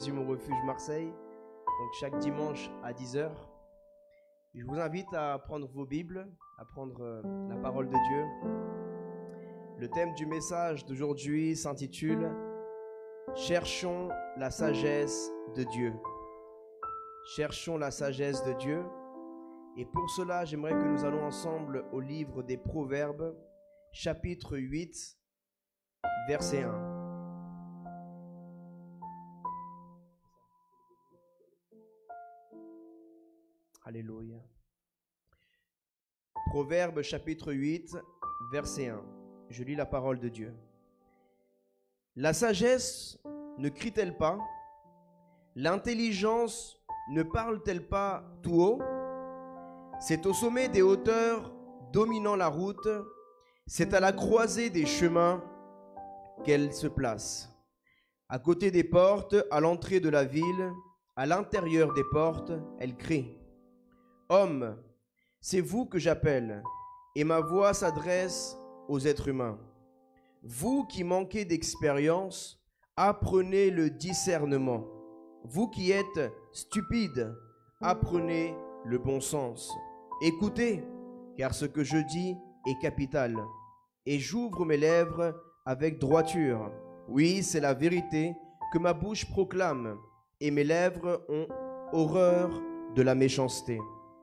du Mon Refuge Marseille, donc chaque dimanche à 10h. Je vous invite à prendre vos Bibles, à prendre la parole de Dieu. Le thème du message d'aujourd'hui s'intitule « Cherchons la sagesse de Dieu ». Cherchons la sagesse de Dieu. Et pour cela, j'aimerais que nous allons ensemble au livre des Proverbes, chapitre 8, verset 1. Alléluia. Proverbes chapitre 8, verset 1. Je lis la parole de Dieu. La sagesse ne crie-t-elle pas? L'intelligence ne parle-t-elle pas tout haut? C'est au sommet des hauteurs, dominant la route, c'est à la croisée des chemins qu'elle se place. À côté des portes, à l'entrée de la ville, à l'intérieur des portes, elle crie. Homme, c'est vous que j'appelle, et ma voix s'adresse aux êtres humains. Vous qui manquez d'expérience, apprenez le discernement. Vous qui êtes stupides, apprenez le bon sens. Écoutez, car ce que je dis est capital, et j'ouvre mes lèvres avec droiture. Oui, c'est la vérité que ma bouche proclame, et mes lèvres ont horreur de la méchanceté.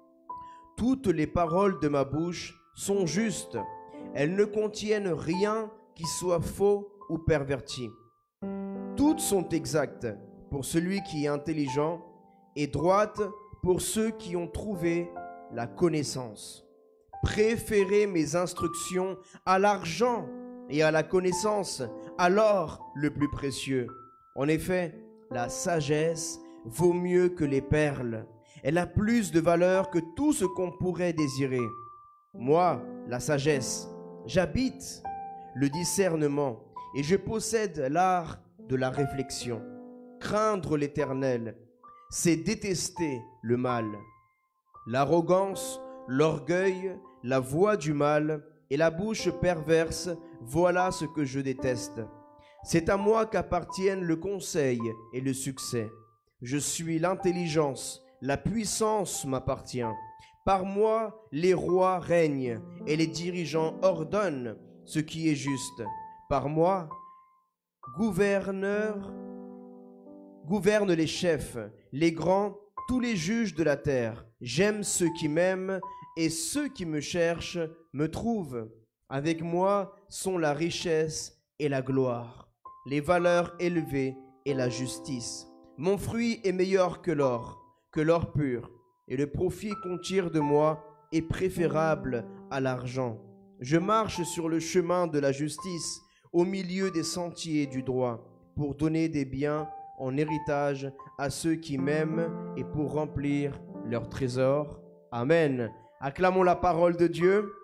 Toutes les paroles de ma bouche sont justes. Elles ne contiennent rien qui soit faux ou perverti. Toutes sont exactes pour celui qui est intelligent et droites pour ceux qui ont trouvé la connaissance. Préférez mes instructions à l'argent et à la connaissance, à l'or le plus précieux. En effet, la sagesse vaut mieux que les perles. Elle a plus de valeur que tout ce qu'on pourrait désirer. Moi, la sagesse, j'habite le discernement et je possède l'art de la réflexion. Craindre l'Éternel, c'est détester le mal. L'arrogance, l'orgueil, la voix du mal et la bouche perverse, voilà ce que je déteste. C'est à moi qu'appartiennent le conseil et le succès. Je suis l'intelligence. La puissance m'appartient. Par moi, les rois règnent et les dirigeants ordonnent ce qui est juste. Par moi, gouvernent les chefs, les grands, tous les juges de la terre. J'aime ceux qui m'aiment et ceux qui me cherchent me trouvent. Avec moi sont la richesse et la gloire, les valeurs élevées et la justice. Mon fruit est meilleur que l'or pur, et le profit qu'on tire de moi est préférable à l'argent. Je marche sur le chemin de la justice, au milieu des sentiers du droit, pour donner des biens en héritage à ceux qui m'aiment et pour remplir leur trésor. Amen. Acclamons la parole de Dieu.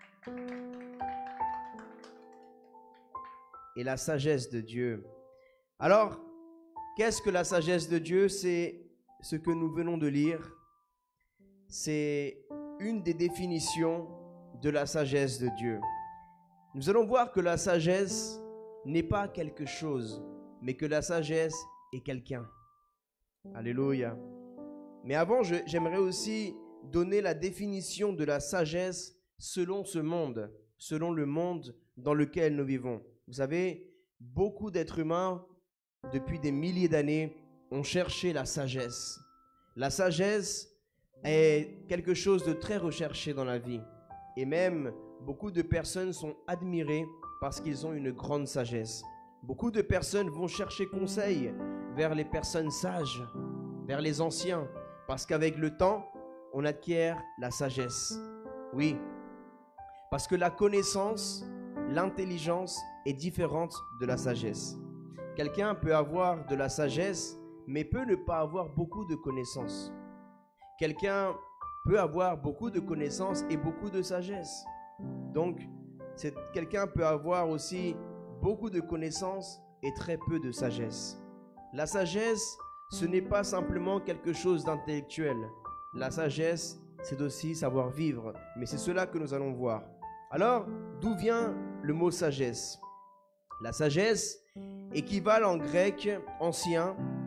Et la sagesse de Dieu. Alors, qu'est-ce que la sagesse de Dieu? C'est ce que nous venons de lire, c'est une des définitions de la sagesse de Dieu. Nous allons voir que la sagesse n'est pas quelque chose, mais que la sagesse est quelqu'un. Alléluia. Mais avant, j'aimerais aussi donner la définition de la sagesse selon ce monde, selon le monde dans lequel nous vivons. Vous savez, beaucoup d'êtres humains, depuis des milliers d'années, ont cherché la sagesse. La sagesse est quelque chose de très recherché dans la vie. Et même, beaucoup de personnes sont admirées parce qu'ils ont une grande sagesse. Beaucoup de personnes vont chercher conseil vers les personnes sages, vers les anciens, parce qu'avec le temps, on acquiert la sagesse. Oui, parce que la connaissance, l'intelligence est différente de la sagesse. Quelqu'un peut avoir de la sagesse, mais peut ne pas avoir beaucoup de connaissances. Quelqu'un peut avoir beaucoup de connaissances et beaucoup de sagesse. Donc, quelqu'un peut avoir aussi beaucoup de connaissances et très peu de sagesse. La sagesse, ce n'est pas simplement quelque chose d'intellectuel. La sagesse, c'est aussi savoir vivre. Mais c'est cela que nous allons voir. Alors, d'où vient le mot sagesse? La sagesse équivalent en grec ancien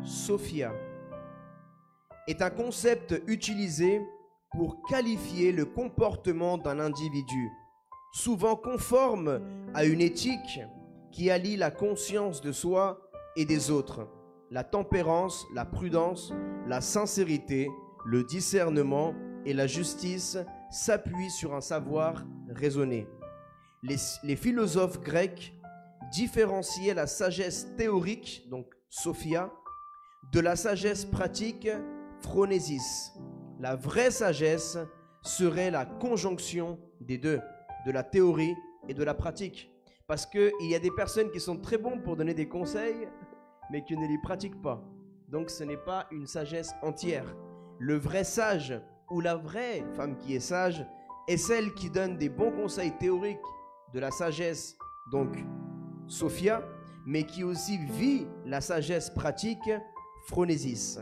Sophia, est un concept utilisé pour qualifier le comportement d'un individu, souvent conforme à une éthique qui allie la conscience de soi et des autres, la tempérance, la prudence, la sincérité, le discernement et la justice s'appuient sur un savoir raisonné. Les philosophes grecs différenciaient la sagesse théorique, donc Sophia, de la sagesse pratique, Phronésis. La vraie sagesse serait la conjonction des deux, de la théorie et de la pratique. Parce qu'il y a des personnes qui sont très bonnes pour donner des conseils, mais qui ne les pratiquent pas. Donc ce n'est pas une sagesse entière. Le vrai sage, ou la vraie femme qui est sage, est celle qui donne des bons conseils théoriques de la sagesse, donc Sophia, mais qui aussi vit la sagesse pratique, Phronésis.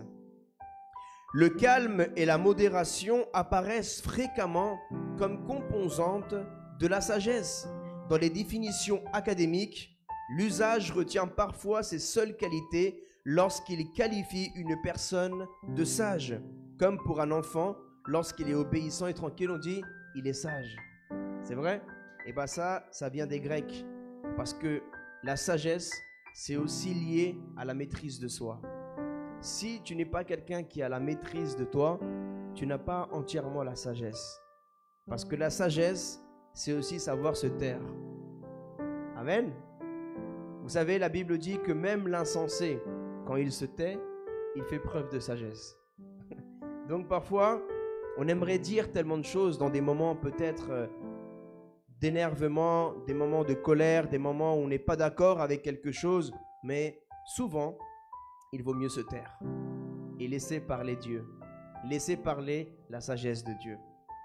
Le calme et la modération apparaissent fréquemment comme composantes de la sagesse. Dans les définitions académiques, l'usage retient parfois ses seules qualités lorsqu'il qualifie une personne de sage. Comme pour un enfant, lorsqu'il est obéissant et tranquille, on dit « il est sage ». C'est vrai? Et bien ça vient des Grecs. Parce que la sagesse, c'est aussi lié à la maîtrise de soi. Si tu n'es pas quelqu'un qui a la maîtrise de toi, tu n'as pas entièrement la sagesse. Parce que la sagesse, c'est aussi savoir se taire. Amen. Vous savez, la Bible dit que même l'insensé, quand il se tait, il fait preuve de sagesse. Donc parfois, on aimerait dire tellement de choses dans des moments peut-être d'énervement, des moments de colère, des moments où on n'est pas d'accord avec quelque chose, mais souvent, il vaut mieux se taire et laisser parler Dieu. Laisser parler la sagesse de Dieu.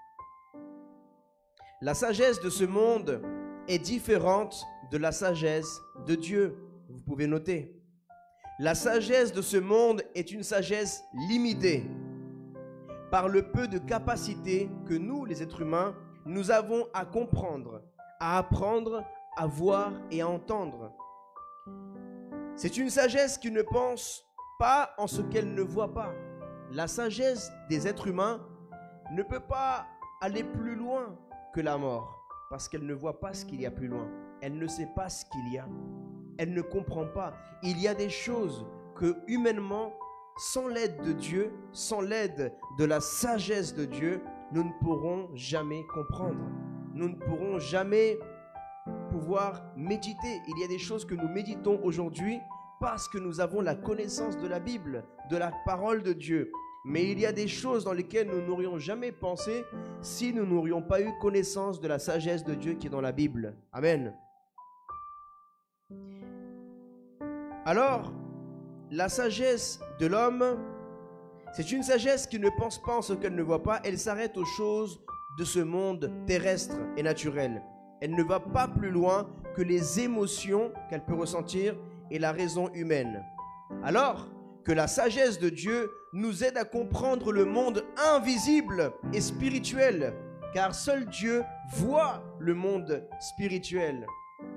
La sagesse de ce monde est différente de la sagesse de Dieu. Vous pouvez noter. La sagesse de ce monde est une sagesse limitée par le peu de capacité que nous, les êtres humains, nous avons à comprendre, à apprendre, à voir et à entendre. C'est une sagesse qui ne pense pas en ce qu'elle ne voit pas. La sagesse des êtres humains ne peut pas aller plus loin que la mort, parce qu'elle ne voit pas ce qu'il y a plus loin. Elle ne sait pas ce qu'il y a. Elle ne comprend pas. Il y a des choses que humainement, sans l'aide de Dieu, sans l'aide de la sagesse de Dieu, nous ne pourrons jamais comprendre. Nous ne pourrons jamais pouvoir méditer. Il y a des choses que nous méditons aujourd'hui parce que nous avons la connaissance de la Bible, de la parole de Dieu. Mais il y a des choses dans lesquelles nous n'aurions jamais pensé si nous n'aurions pas eu connaissance de la sagesse de Dieu qui est dans la Bible. Amen. Alors, la sagesse de l'homme, c'est une sagesse qui ne pense pas en ce qu'elle ne voit pas. Elle s'arrête aux choses de ce monde terrestre et naturel. Elle ne va pas plus loin que les émotions qu'elle peut ressentir et la raison humaine. Alors que la sagesse de Dieu nous aide à comprendre le monde invisible et spirituel, car seul Dieu voit le monde spirituel.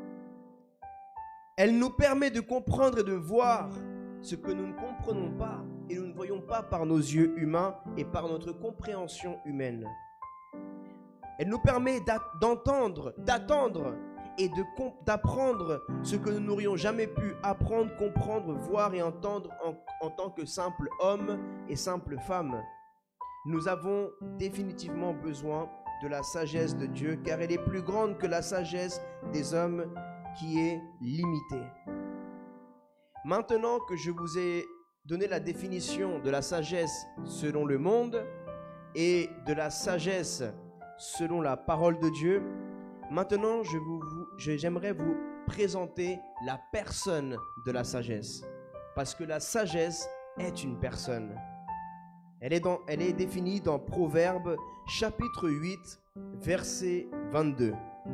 Elle nous permet de comprendre et de voir ce que nous ne comprenons pas et nous ne voyons pas par nos yeux humains et par notre compréhension humaine. Elle nous permet d'entendre, d'attendre et d'apprendre ce que nous n'aurions jamais pu apprendre, comprendre, voir et entendre en tant que simple homme et simple femme. Nous avons définitivement besoin de la sagesse de Dieu, car elle est plus grande que la sagesse des hommes qui est limitée. Maintenant que je vous ai donné la définition de la sagesse selon le monde et de la sagesse selon la parole de Dieu, maintenant j'aimerais vous présenter la personne de la sagesse. Parce que la sagesse est une personne. Elle est définie dans Proverbes chapitre 8, verset 22.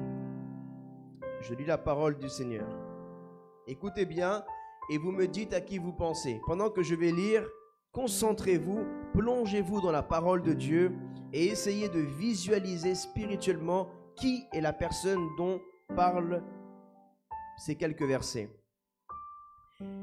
Je lis la parole du Seigneur. Écoutez bien et vous me dites à qui vous pensez. Pendant que je vais lire, concentrez-vous, plongez-vous dans la parole de Dieu et essayez de visualiser spirituellement qui est la personne dont parlent ces quelques versets.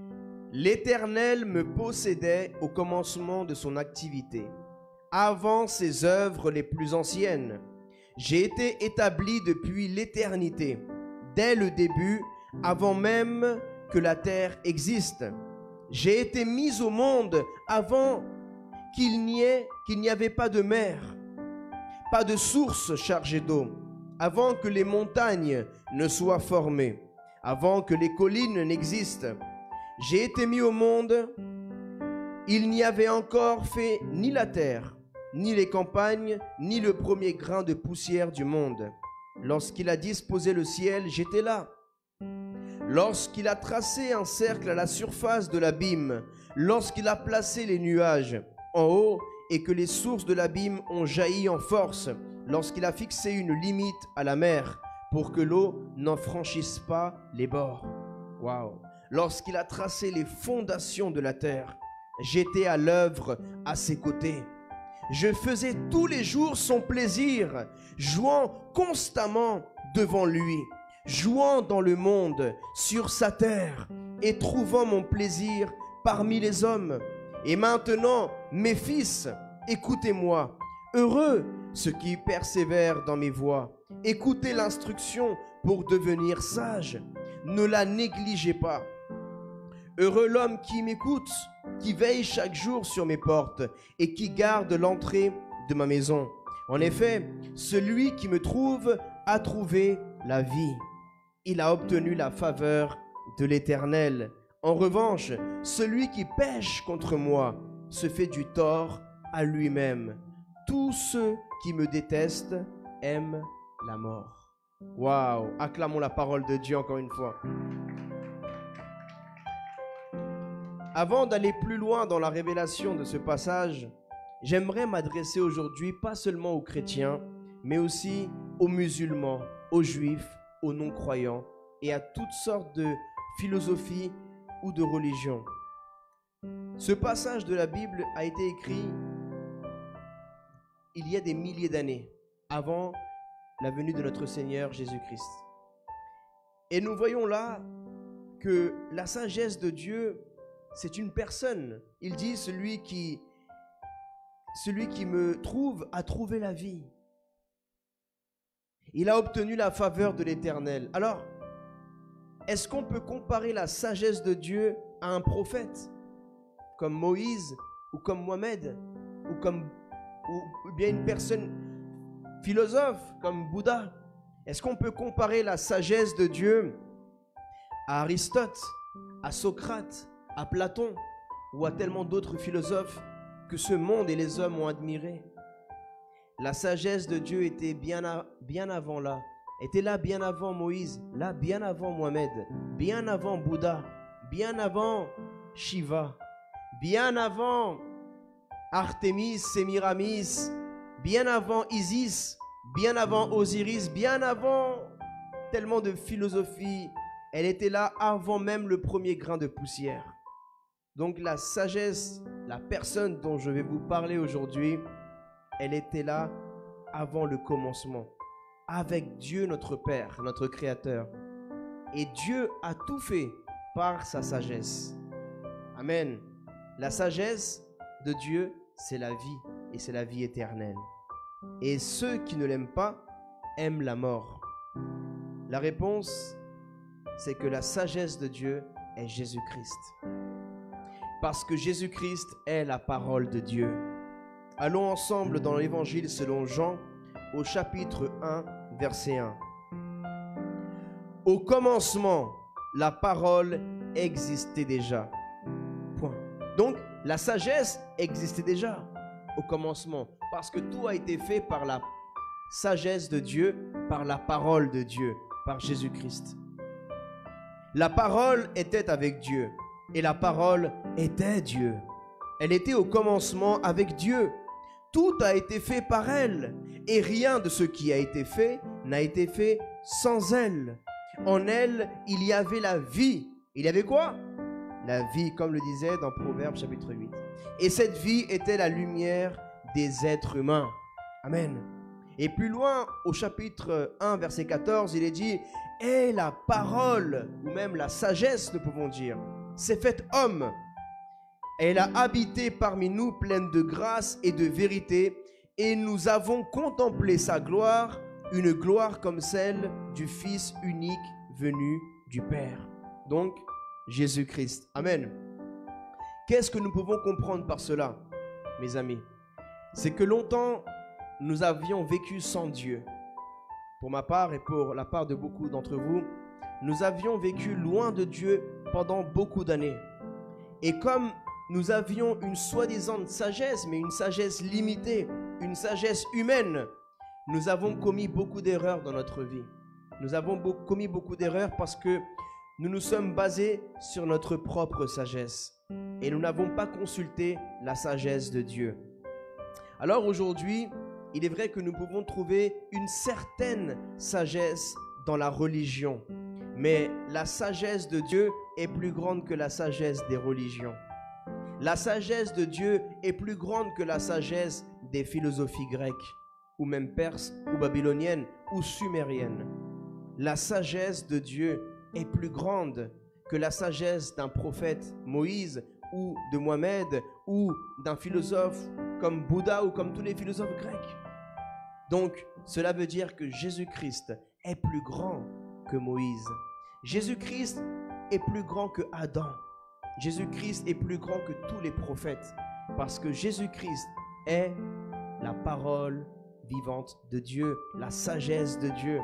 L'Éternel me possédait au commencement de son activité, avant ses œuvres les plus anciennes. J'ai été établi depuis l'éternité, dès le début, avant même que la terre existe. J'ai été mis au monde avant qu'il n'y avait pas de mer, pas de source chargée d'eau, avant que les montagnes ne soient formées, avant que les collines n'existent. J'ai été mis au monde, il n'y avait encore fait ni la terre, ni les campagnes, ni le premier grain de poussière du monde. Lorsqu'il a disposé le ciel, j'étais là. Lorsqu'il a tracé un cercle à la surface de l'abîme, lorsqu'il a placé les nuages en haut et que les sources de l'abîme ont jailli en force, lorsqu'il a fixé une limite à la mer pour que l'eau n'en franchisse pas les bords. Waouh! Lorsqu'il a tracé les fondations de la terre, j'étais à l'œuvre à ses côtés. Je faisais tous les jours son plaisir, jouant constamment devant lui, jouant dans le monde, sur sa terre, et trouvant mon plaisir parmi les hommes. Et maintenant, mes fils, écoutez-moi. Heureux ceux qui persévèrent dans mes voies. Écoutez l'instruction pour devenir sage. Ne la négligez pas. Heureux l'homme qui m'écoute, qui veille chaque jour sur mes portes et qui garde l'entrée de ma maison. En effet, celui qui me trouve a trouvé la vie. Il a obtenu la faveur de l'Éternel. En revanche, celui qui pêche contre moi se fait du tort à lui-même. Tous ceux qui me détestent aiment la mort. Waouh! Acclamons la parole de Dieu encore une fois. Avant d'aller plus loin dans la révélation de ce passage, j'aimerais m'adresser aujourd'hui pas seulement aux chrétiens, mais aussi aux musulmans, aux juifs, aux non-croyants et à toutes sortes de philosophies ou de religions. Ce passage de la Bible a été écrit il y a des milliers d'années, avant la venue de notre Seigneur Jésus-Christ. Et nous voyons là que la sagesse de Dieu, c'est une personne. Il dit, celui qui me trouve a trouvé la vie. Il a obtenu la faveur de l'Éternel. Alors, est-ce qu'on peut comparer la sagesse de Dieu à un prophète, comme Moïse, ou comme Mohamed, ou bien une personne philosophe, comme Bouddha? Est-ce qu'on peut comparer la sagesse de Dieu à Aristote, à Socrate, à Platon, ou à tellement d'autres philosophes que ce monde et les hommes ont admiré? La sagesse de Dieu était bien avant là, était là bien avant Moïse, là bien avant Mohamed, bien avant Bouddha, bien avant Shiva, bien avant Artémis, Sémiramis, bien avant Isis, bien avant Osiris, bien avant tellement de philosophies. Elle était là avant même le premier grain de poussière. Donc la sagesse, la personne dont je vais vous parler aujourd'hui, elle était là avant le commencement, avec Dieu notre Père, notre Créateur. Et Dieu a tout fait par sa sagesse. Amen. La sagesse de Dieu, c'est la vie, et c'est la vie éternelle. Et ceux qui ne l'aiment pas aiment la mort. La réponse, c'est que la sagesse de Dieu est Jésus-Christ. Parce que Jésus-Christ est la parole de Dieu. Allons ensemble dans l'évangile selon Jean, au chapitre 1, verset 1. Au commencement, la parole existait déjà. Point. Donc, la sagesse existait déjà au commencement, parce que tout a été fait par la sagesse de Dieu, par la parole de Dieu, par Jésus-Christ. La parole était avec Dieu, et la parole était Dieu. Elle était au commencement avec Dieu. Tout a été fait par elle, et rien de ce qui a été fait n'a été fait sans elle. En elle, il y avait la vie. Il y avait quoi? La vie, comme le disait dans Proverbes chapitre 8. Et cette vie était la lumière des êtres humains. Amen. Et plus loin, au chapitre 1, verset 14, il est dit « Et la parole », ou même la sagesse, nous pouvons dire, s'est faite homme. Elle a habité parmi nous pleine de grâce et de vérité, et nous avons contemplé sa gloire, une gloire comme celle du Fils unique venu du Père. Donc, Jésus-Christ. Amen. Qu'est-ce que nous pouvons comprendre par cela, mes amis? C'est que longtemps, nous avions vécu sans Dieu. Pour ma part et pour la part de beaucoup d'entre vous, nous avions vécu loin de Dieu pendant beaucoup d'années. Et comme nous avions une soi-disant sagesse, mais une sagesse limitée, une sagesse humaine, nous avons commis beaucoup d'erreurs dans notre vie. Nous avons commis beaucoup d'erreurs parce que nous nous sommes basés sur notre propre sagesse et nous n'avons pas consulté la sagesse de Dieu. Alors aujourd'hui, il est vrai que nous pouvons trouver une certaine sagesse dans la religion, mais la sagesse de Dieu est plus grande que la sagesse des religions. La sagesse de Dieu est plus grande que la sagesse des philosophies grecques, ou même perses, ou babyloniennes, ou sumériennes. La sagesse de Dieu est plus grande que la sagesse d'un prophète Moïse, ou de Mohamed, ou d'un philosophe comme Bouddha, ou comme tous les philosophes grecs. Donc, cela veut dire que Jésus-Christ est plus grand que Moïse. Jésus-Christ est plus grand que Adam. Jésus-Christ est plus grand que tous les prophètes, parce que Jésus-Christ est la parole vivante de Dieu, la sagesse de Dieu.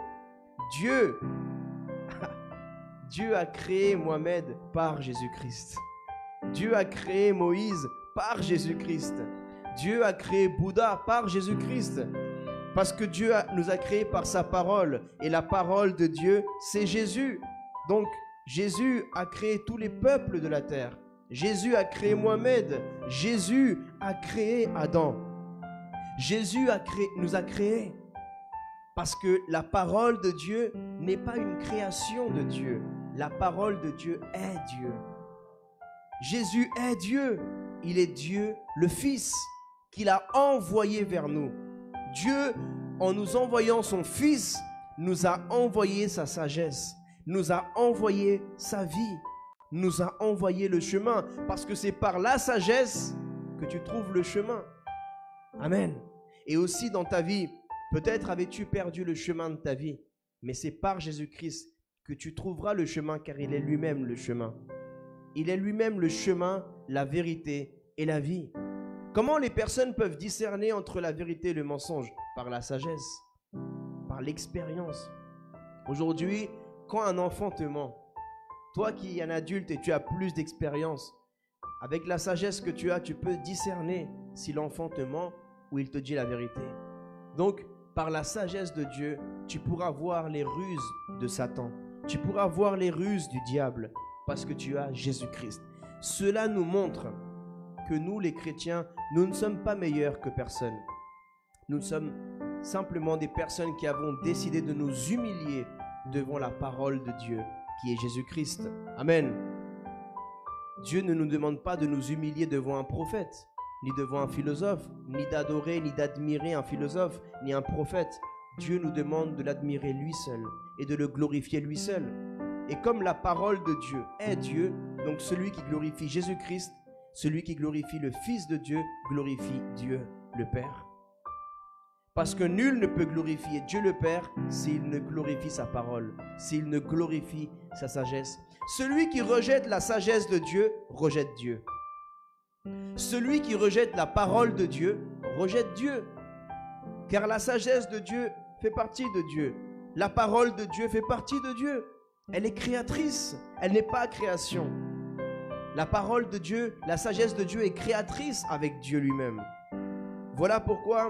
Dieu a créé Mohamed par Jésus-Christ. Dieu a créé Moïse par Jésus-Christ. Dieu a créé Bouddha par Jésus-Christ. Parce que Dieu nous a créés par sa parole. Et la parole de Dieu, c'est Jésus. Donc, Jésus a créé tous les peuples de la terre. Jésus a créé Mohamed. Jésus a créé Adam. Jésus nous a créés. Parce que la parole de Dieu n'est pas une création de Dieu. La parole de Dieu est Dieu. Jésus est Dieu. Il est Dieu le Fils qu'il a envoyé vers nous. Dieu, en nous envoyant son Fils, nous a envoyé sa sagesse, nous a envoyé sa vie, nous a envoyé le chemin, parce que c'est par la sagesse que tu trouves le chemin. Amen. Et aussi dans ta vie, peut-être avais-tu perdu le chemin de ta vie, mais c'est par Jésus-Christ que tu trouveras le chemin, car il est lui-même le chemin. Il est lui-même le chemin, la vérité et la vie. Comment les personnes peuvent discerner entre la vérité et le mensonge? Par la sagesse, par l'expérience. Aujourd'hui, quand un enfant te ment, toi qui es un adulte et tu as plus d'expérience, avec la sagesse que tu as, tu peux discerner si l'enfant te ment ou il te dit la vérité. Donc, par la sagesse de Dieu, tu pourras voir les ruses de Satan. Tu pourras voir les ruses du diable parce que tu as Jésus-Christ. Cela nous montre que nous, les chrétiens, nous ne sommes pas meilleurs que personne. Nous sommes simplement des personnes qui avons décidé de nous humilier devant la parole de Dieu, qui est Jésus-Christ. Amen. Dieu ne nous demande pas de nous humilier devant un prophète, ni devant un philosophe, ni d'adorer, ni d'admirer un philosophe, ni un prophète. Dieu nous demande de l'admirer lui seul et de le glorifier lui seul. Et comme la parole de Dieu est Dieu, donc celui qui glorifie Jésus-Christ, celui qui glorifie le Fils de Dieu, glorifie Dieu le Père. Parce que nul ne peut glorifier Dieu le Père s'il ne glorifie sa parole, s'il ne glorifie sa sagesse. Celui qui rejette la sagesse de Dieu, rejette Dieu. Celui qui rejette la parole de Dieu, rejette Dieu. Car la sagesse de Dieu fait partie de Dieu. La parole de Dieu fait partie de Dieu. Elle est créatrice, elle n'est pas création. La parole de Dieu, la sagesse de Dieu est créatrice avec Dieu lui-même. Voilà pourquoi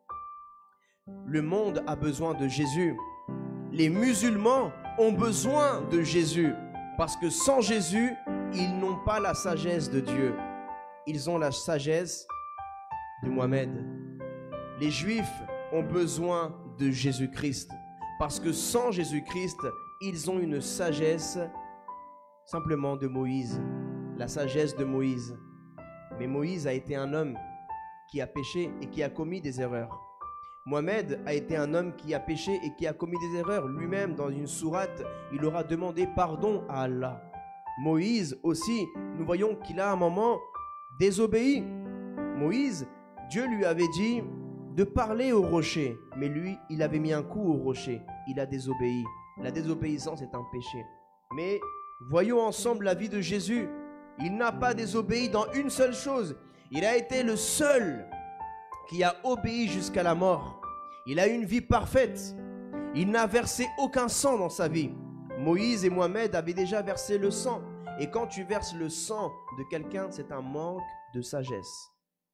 le monde a besoin de Jésus. Les musulmans ont besoin de Jésus. Parce que sans Jésus, ils n'ont pas la sagesse de Dieu. Ils ont la sagesse de Mohamed. Les Juifs ont besoin de Jésus-Christ. Parce que sans Jésus-Christ, ils ont une sagesse simplement de Moïse. La sagesse de Moïse. Mais Moïse a été un homme qui a péché et qui a commis des erreurs. Mohamed a été un homme qui a péché et qui a commis des erreurs. Lui-même, dans une sourate, il aura demandé pardon à Allah. Moïse aussi, nous voyons qu'il a un moment désobéi. Moïse, Dieu lui avait dit de parler au rocher, mais lui, il avait mis un coup au rocher. Il a désobéi. La désobéissance est un péché. Mais voyons ensemble la vie de Jésus. Il n'a pas désobéi dans une seule chose. Il a été le seul qui a obéi jusqu'à la mort. Il a eu une vie parfaite. Il n'a versé aucun sang dans sa vie. Moïse et Mohamed avaient déjà versé le sang. Et quand tu verses le sang de quelqu'un, c'est un manque de sagesse.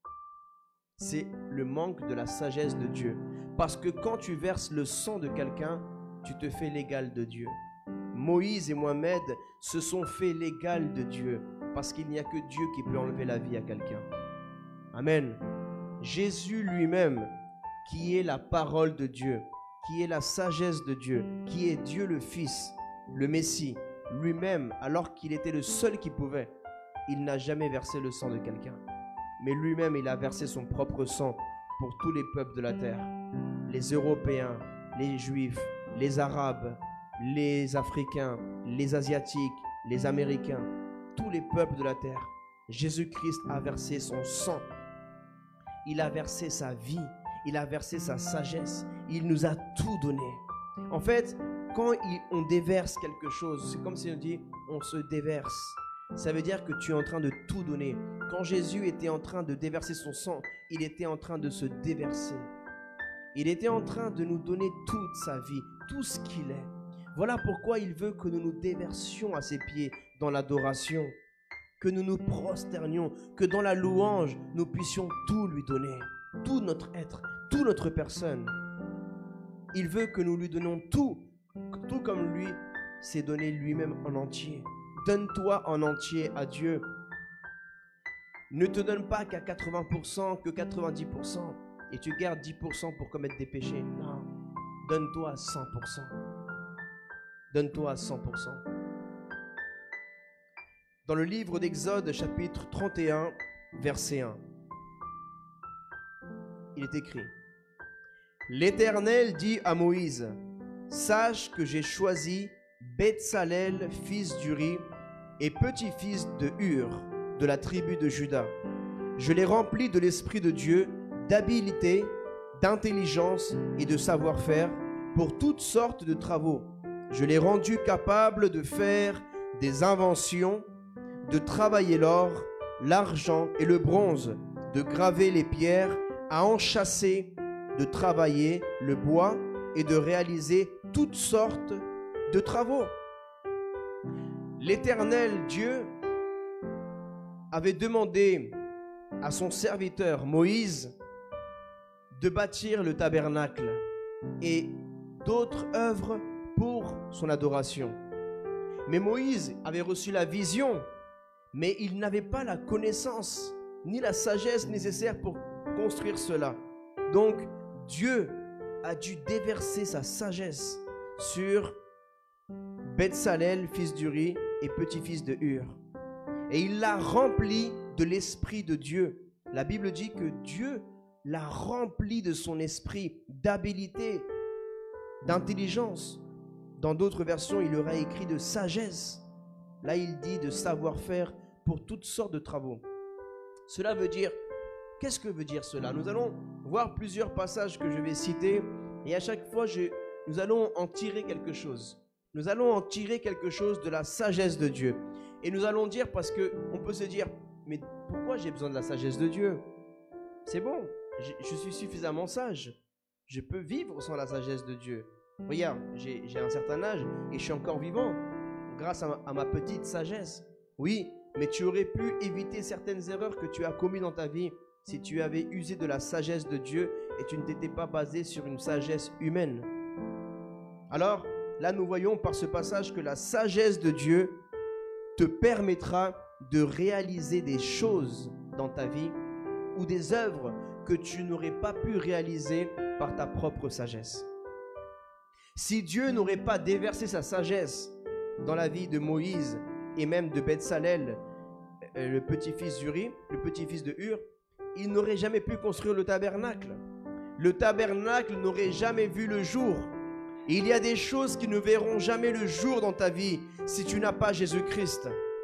C'est le manque de la sagesse de Dieu. Parce que quand tu verses le sang de quelqu'un, tu te fais l'égal de Dieu. Moïse et Mohamed se sont fait l'égal de Dieu. Parce qu'il n'y a que Dieu qui peut enlever la vie à quelqu'un. Amen. Jésus lui-même, qui est la parole de Dieu, qui est la sagesse de Dieu, qui est Dieu le Fils, le Messie, lui-même, alors qu'il était le seul qui pouvait, il n'a jamais versé le sang de quelqu'un. Mais lui-même, il a versé son propre sang pour tous les peuples de la terre. Les Européens, les Juifs, les Arabes, les Africains, les Asiatiques, les Américains, tous les peuples de la terre. Jésus-Christ a versé son sang. Il a versé sa vie. Il a versé sa sagesse. Il nous a tout donné. En fait, quand on déverse quelque chose, c'est comme si on dit on se déverse. Ça veut dire que tu es en train de tout donner. Quand Jésus était en train de déverser son sang, il était en train de se déverser. Il était en train de nous donner toute sa vie, tout ce qu'il est. Voilà pourquoi il veut que nous nous déversions à ses pieds dans l'adoration, que nous nous prosternions, que dans la louange, nous puissions tout lui donner, tout notre être, toute notre personne. Il veut que nous lui donnons tout comme lui s'est donné lui-même en entier. Donne-toi en entier à Dieu. Ne te donne pas qu'à 80%, que 90%, et tu gardes 10% pour commettre des péchés. Non, donne-toi à 100%. Donne-toi à 100%. Dans le livre d'Exode, chapitre 31, verset 1, il est écrit: L'Éternel dit à Moïse, sache que j'ai choisi Betsalel, fils d'Uri, et petit-fils de Hur, de la tribu de Juda. Je l'ai rempli de l'Esprit de Dieu, d'habileté, d'intelligence et de savoir-faire pour toutes sortes de travaux. Je l'ai rendu capable de faire des inventions, de travailler l'or, l'argent et le bronze, de graver les pierres, à enchâsser, de travailler le bois et de réaliser toutes sortes de travaux. L'Éternel Dieu avait demandé à son serviteur Moïse de bâtir le tabernacle et d'autres œuvres pour son adoration. Mais Moïse avait reçu la vision, mais il n'avait pas la connaissance ni la sagesse nécessaire pour construire cela. Donc Dieu a dû déverser sa sagesse sur Betsalel, fils d'Uri et petit-fils de Hur. Et il l'a rempli de l'Esprit de Dieu. La Bible dit que Dieu l'a rempli de son esprit, d'habileté, d'intelligence. Dans d'autres versions, il aurait écrit de sagesse. Là, il dit de savoir-faire pour toutes sortes de travaux. Cela veut dire, qu'est-ce que veut dire cela? Nous allons voir plusieurs passages que je vais citer et à chaque fois, nous allons en tirer quelque chose. Nous allons en tirer quelque chose de la sagesse de Dieu. Et nous allons dire, parce qu'on peut se dire, mais pourquoi j'ai besoin de la sagesse de Dieu? C'est bon, je suis suffisamment sage. Je peux vivre sans la sagesse de Dieu. Regarde, j'ai un certain âge et je suis encore vivant grâce à ma petite sagesse. Oui, mais tu aurais pu éviter certaines erreurs que tu as commises dans ta vie si tu avais usé de la sagesse de Dieu et tu ne t'étais pas basé sur une sagesse humaine. Alors, là nous voyons par ce passage que la sagesse de Dieu te permettra de réaliser des choses dans ta vie ou des œuvres que tu n'aurais pas pu réaliser par ta propre sagesse. Si Dieu n'aurait pas déversé sa sagesse dans la vie de Moïse et même de Betsalel, le petit-fils d'Uri, le petit-fils de Hur, il n'aurait jamais pu construire le tabernacle. Le tabernacle n'aurait jamais vu le jour. Et il y a des choses qui ne verront jamais le jour dans ta vie si tu n'as pas Jésus-Christ.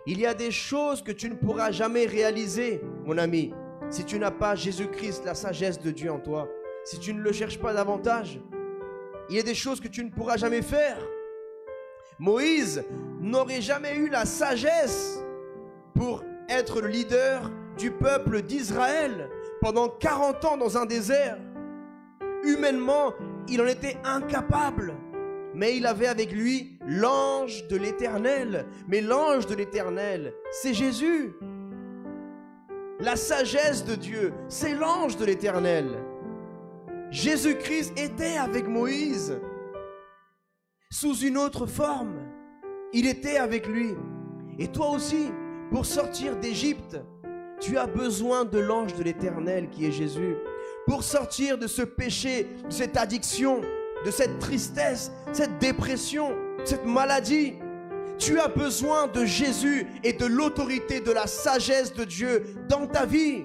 Il y a des choses que tu ne pourras jamais réaliser, mon ami, si tu n'as pas Jésus-Christ, la sagesse de Dieu en toi. Si tu ne le cherches pas davantage, il y a des choses que tu ne pourras jamais faire. Moïse n'aurait jamais eu la sagesse pour être le leader du peuple d'Israël pendant 40 ans dans un désert. Humainement, il en était incapable. Mais il avait avec lui l'ange de l'Éternel. Mais l'ange de l'Éternel, c'est Jésus. La sagesse de Dieu, c'est l'ange de l'Éternel. Jésus-Christ était avec Moïse sous une autre forme. Il était avec lui. Et toi aussi, pour sortir d'Égypte, tu as besoin de l'ange de l'Éternel qui est Jésus. Pour sortir de ce péché, de cette addiction, de cette tristesse, cette dépression, cette maladie, tu as besoin de Jésus et de l'autorité, de la sagesse de Dieu dans ta vie.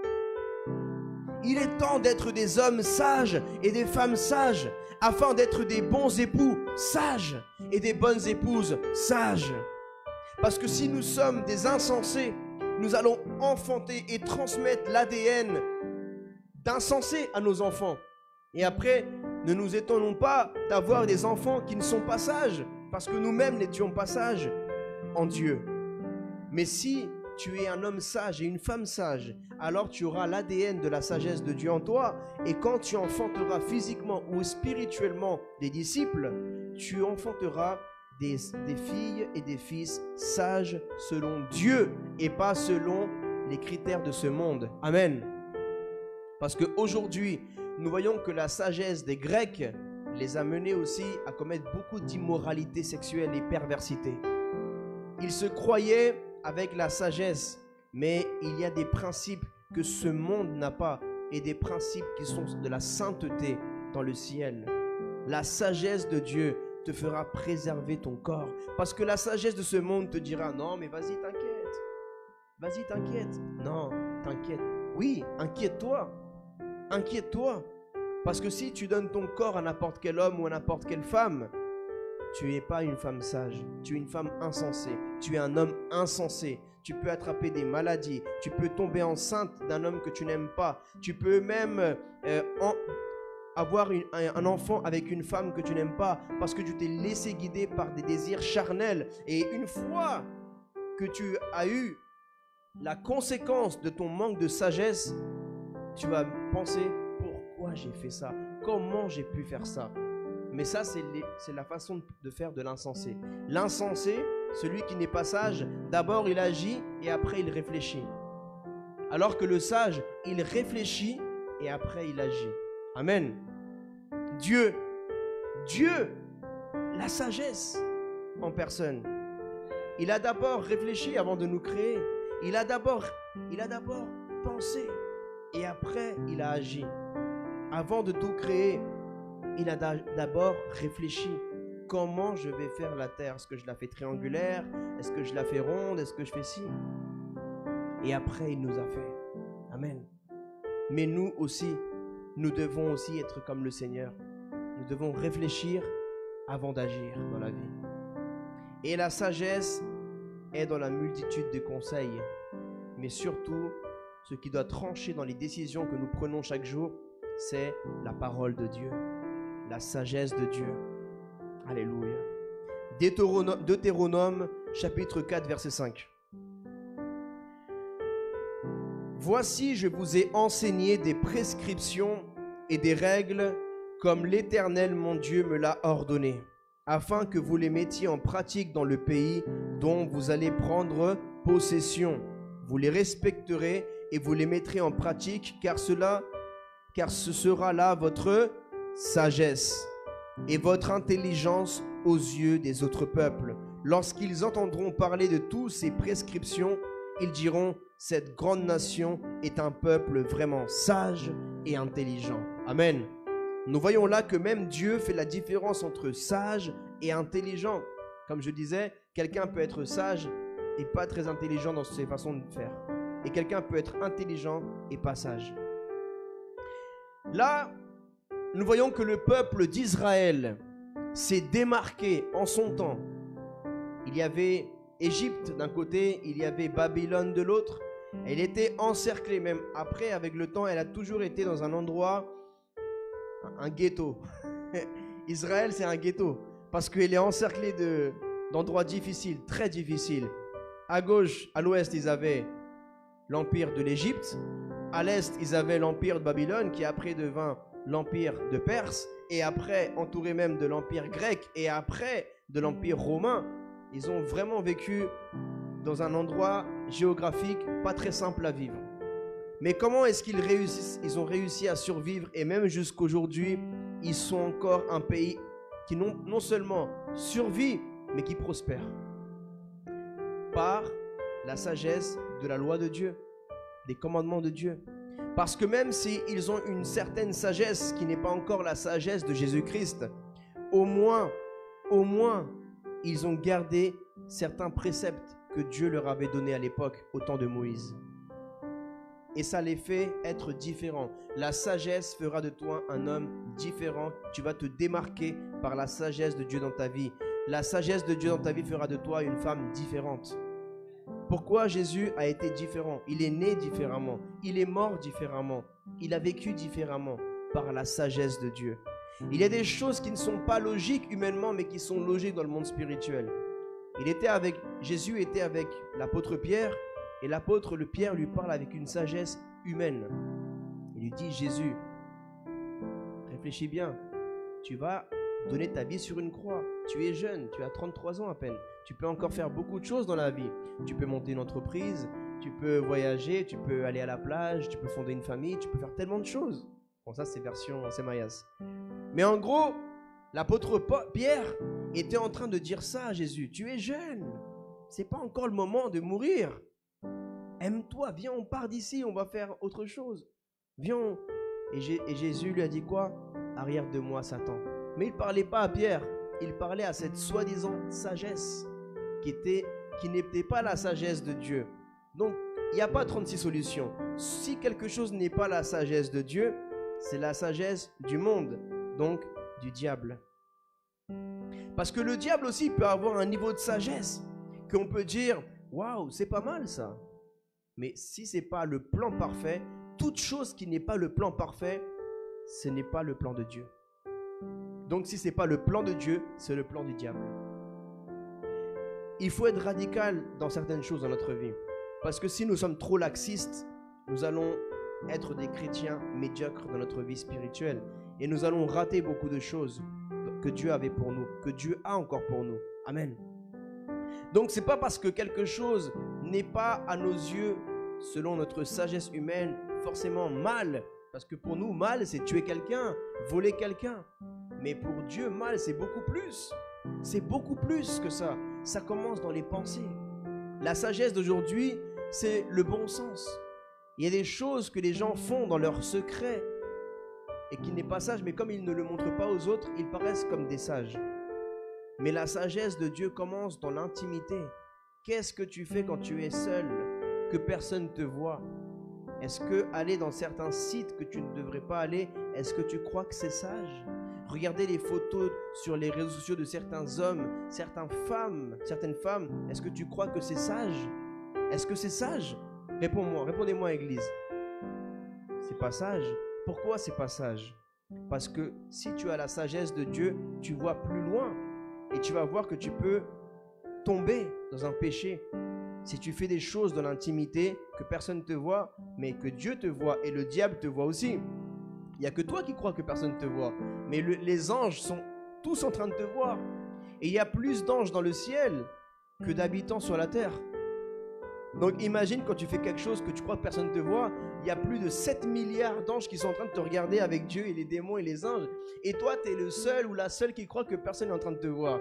Il est temps d'être des hommes sages et des femmes sages, afin d'être des bons époux sages et des bonnes épouses sages. Parce que si nous sommes des insensés, nous allons enfanter et transmettre l'ADN d'insensés à nos enfants. Et après, ne nous étonnons pas d'avoir des enfants qui ne sont pas sages, parce que nous-mêmes n'étions pas sages en Dieu. Mais si tu es un homme sage et une femme sage, alors tu auras l'ADN de la sagesse de Dieu en toi. Et quand tu enfanteras physiquement ou spirituellement des disciples, tu enfanteras des filles et des fils sages selon Dieu et pas selon les critères de ce monde. Amen. Parce qu'aujourd'hui, nous voyons que la sagesse des Grecs les a menés aussi à commettre beaucoup d'immoralité sexuelle et perversité. Ils se croyaient avec la sagesse, mais il y a des principes que ce monde n'a pas et des principes qui sont de la sainteté dans le ciel. La sagesse de Dieu te fera préserver ton corps, parce que la sagesse de ce monde te dira non mais vas-y t'inquiète, vas-y t'inquiète, non t'inquiète, oui inquiète-toi, inquiète-toi, parce que si tu donnes ton corps à n'importe quel homme ou à n'importe quelle femme, tu n'es pas une femme sage, tu es une femme insensée, tu es un homme insensé. Tu peux attraper des maladies, tu peux tomber enceinte d'un homme que tu n'aimes pas, tu peux même avoir un enfant avec une femme que tu n'aimes pas parce que tu t'es laissé guider par des désirs charnels. Et une fois que tu as eu la conséquence de ton manque de sagesse, tu vas penser pourquoi j'ai fait ça, comment j'ai pu faire ça. Mais ça, c'est la façon de faire de l'insensé. L'insensé, celui qui n'est pas sage, d'abord il agit et après il réfléchit. Alors que le sage, il réfléchit et après il agit. Amen. Dieu, la sagesse en personne. Il a d'abord réfléchi avant de nous créer. Il a d'abord pensé et après il a agi. Avant de tout créer, il a d'abord réfléchi. Comment je vais faire la terre? Est-ce que je la fais triangulaire? Est-ce que je la fais ronde? Est-ce que je fais ci? Et après, il nous a fait. Amen. Mais nous aussi, nous devons aussi être comme le Seigneur. Nous devons réfléchir avant d'agir dans la vie. Et la sagesse est dans la multitude de conseils. Mais surtout, ce qui doit trancher dans les décisions que nous prenons chaque jour, c'est la parole de Dieu. La sagesse de Dieu. Alléluia. Deutéronome chapitre 4 verset 5. Voici, je vous ai enseigné des prescriptions et des règles comme l'Éternel mon Dieu me l'a ordonné, afin que vous les mettiez en pratique dans le pays dont vous allez prendre possession. Vous les respecterez et vous les mettrez en pratique, car ce sera là votre sagesse et votre intelligence aux yeux des autres peuples. Lorsqu'ils entendront parler de toutes ces prescriptions, ils diront: cette grande nation est un peuple vraiment sage et intelligent. Amen. Nous voyons là que même Dieu fait la différence entre sage et intelligent. Comme je disais, quelqu'un peut être sage et pas très intelligent dans ses façons de faire. Et quelqu'un peut être intelligent et pas sage. Là, nous voyons que le peuple d'Israël s'est démarqué en son temps. Il y avait Égypte d'un côté, il y avait Babylone de l'autre. Elle était encerclée, même après, avec le temps, elle a toujours été dans un endroit, un ghetto. Israël, c'est un ghetto, parce qu'elle est encerclée d'endroits difficiles, très difficiles. À gauche, à l'ouest, ils avaient l'empire de l'Égypte. À l'est, ils avaient l'empire de Babylone, qui après devint l'empire de Perse, et après, entouré même de l'empire grec, et après de l'empire romain. Ils ont vraiment vécu dans un endroit géographique pas très simple à vivre. Mais comment est-ce qu'ils réussissent? Ils ont réussi à survivre, et même jusqu'aujourd'hui, ils sont encore un pays qui non seulement survit, mais qui prospère. Par la sagesse de la loi de Dieu, des commandements de Dieu. Parce que même s'ils ont une certaine sagesse qui n'est pas encore la sagesse de Jésus-Christ, au moins, ils ont gardé certains préceptes que Dieu leur avait donnés à l'époque, au temps de Moïse. Et ça les fait être différents. La sagesse fera de toi un homme différent. Tu vas te démarquer par la sagesse de Dieu dans ta vie. La sagesse de Dieu dans ta vie fera de toi une femme différente. Pourquoi Jésus a été différent? Il est né différemment. Il est mort différemment. Il a vécu différemment par la sagesse de Dieu. Il y a des choses qui ne sont pas logiques humainement, mais qui sont logiques dans le monde spirituel. Jésus était avec l'apôtre Pierre, et l'apôtre Pierre lui parle avec une sagesse humaine. Il lui dit: Jésus, réfléchis bien, tu vas donner ta vie sur une croix. Tu es jeune, tu as 33 ans à peine. Tu peux encore faire beaucoup de choses dans la vie. Tu peux monter une entreprise, tu peux voyager, tu peux aller à la plage, tu peux fonder une famille, tu peux faire tellement de choses. Bon, ça c'est version Maïas. Mais en gros, l'apôtre Pierre était en train de dire ça à Jésus: tu es jeune, c'est pas encore le moment de mourir. Aime-toi, viens, on part d'ici, on va faire autre chose. Viens. Et Jésus lui a dit quoi? Arrière de moi, Satan. Mais il ne parlait pas à Pierre, il parlait à cette soi-disant sagesse qui n'était pas la sagesse de Dieu. Donc, il n'y a pas 36 solutions. Si quelque chose n'est pas la sagesse de Dieu, c'est la sagesse du monde, donc du diable. Parce que le diable aussi peut avoir un niveau de sagesse qu'on peut dire: waouh, c'est pas mal ça. Mais si ce n'est pas le plan parfait, toute chose qui n'est pas le plan parfait, ce n'est pas le plan de Dieu. Donc si ce n'est pas le plan de Dieu, c'est le plan du diable. Il faut être radical dans certaines choses dans notre vie. Parce que si nous sommes trop laxistes, nous allons être des chrétiens médiocres dans notre vie spirituelle. Et nous allons rater beaucoup de choses que Dieu avait pour nous, que Dieu a encore pour nous. Amen. Donc c'est pas parce que quelque chose n'est pas à nos yeux, selon notre sagesse humaine, forcément mal. Parce que pour nous, mal, c'est tuer quelqu'un, voler quelqu'un. Mais pour Dieu, mal, c'est beaucoup plus. C'est beaucoup plus que ça. Ça commence dans les pensées. La sagesse d'aujourd'hui, c'est le bon sens. Il y a des choses que les gens font dans leur secret et qui n'est pas sage, mais comme ils ne le montrent pas aux autres, ils paraissent comme des sages. Mais la sagesse de Dieu commence dans l'intimité. Qu'est-ce que tu fais quand tu es seul, que personne ne te voit? Est-ce que aller dans certains sites que tu ne devrais pas aller, est-ce que tu crois que c'est sage? Regardez les photos sur les réseaux sociaux de certains hommes, certaines femmes, est-ce que tu crois que c'est sage? Est-ce que c'est sage? Réponds-moi, répondez-moi, Église. C'est pas sage. Pourquoi c'est pas sage? Parce que si tu as la sagesse de Dieu, tu vois plus loin et tu vas voir que tu peux tomber dans un péché. Si tu fais des choses dans l'intimité que personne ne te voit, mais que Dieu te voit et le diable te voit aussi. Il n'y a que toi qui crois que personne ne te voit. Mais les anges sont tous en train de te voir. Et il y a plus d'anges dans le ciel que d'habitants sur la terre. Donc imagine quand tu fais quelque chose que tu crois que personne ne te voit, il y a plus de 7 milliards d'anges qui sont en train de te regarder avec Dieu et les démons et les anges. Et toi, tu es le seul ou la seule qui croit que personne n'est en train de te voir.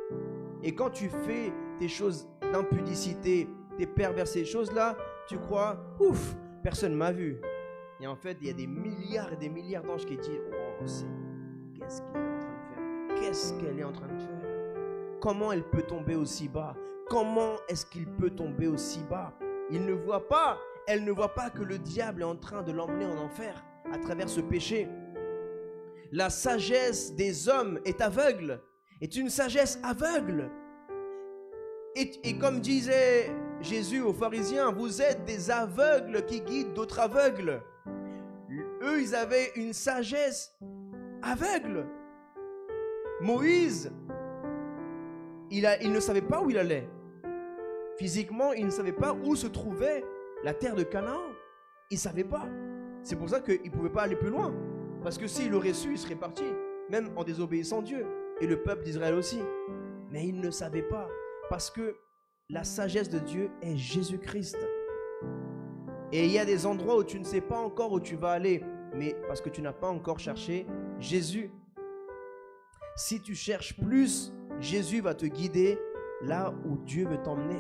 Et quand tu fais tes choses d'impudicité, tes perversées choses-là, tu crois, ouf, personne m'a vu. Et en fait, il y a des milliards et des milliards d'anges qui disent, oh, qu'est-ce qu'elle est en train de faire? Qu'est-ce qu'elle est en train de faire? Comment elle peut tomber aussi bas? Comment est-ce qu'il peut tomber aussi bas? Il ne voit pas, elle ne voit pas que le diable est en train de l'emmener en enfer à travers ce péché. La sagesse des hommes est aveugle, est une sagesse aveugle. Et comme disait Jésus aux pharisiens, vous êtes des aveugles qui guident d'autres aveugles. Eux, ils avaient une sagesse aveugle. Moïse, il ne savait pas où il allait. Physiquement, il ne savait pas où se trouvait la terre de Canaan. Il ne savait pas. C'est pour ça qu'il ne pouvait pas aller plus loin. Parce que s'il aurait su, il serait parti. Même en désobéissant Dieu. Et le peuple d'Israël aussi. Mais il ne savait pas. Parce que la sagesse de Dieu est Jésus-Christ. Et il y a des endroits où tu ne sais pas encore où tu vas aller. Mais parce que tu n'as pas encore cherché Jésus. Si tu cherches plus, Jésus va te guider là où Dieu veut t'emmener.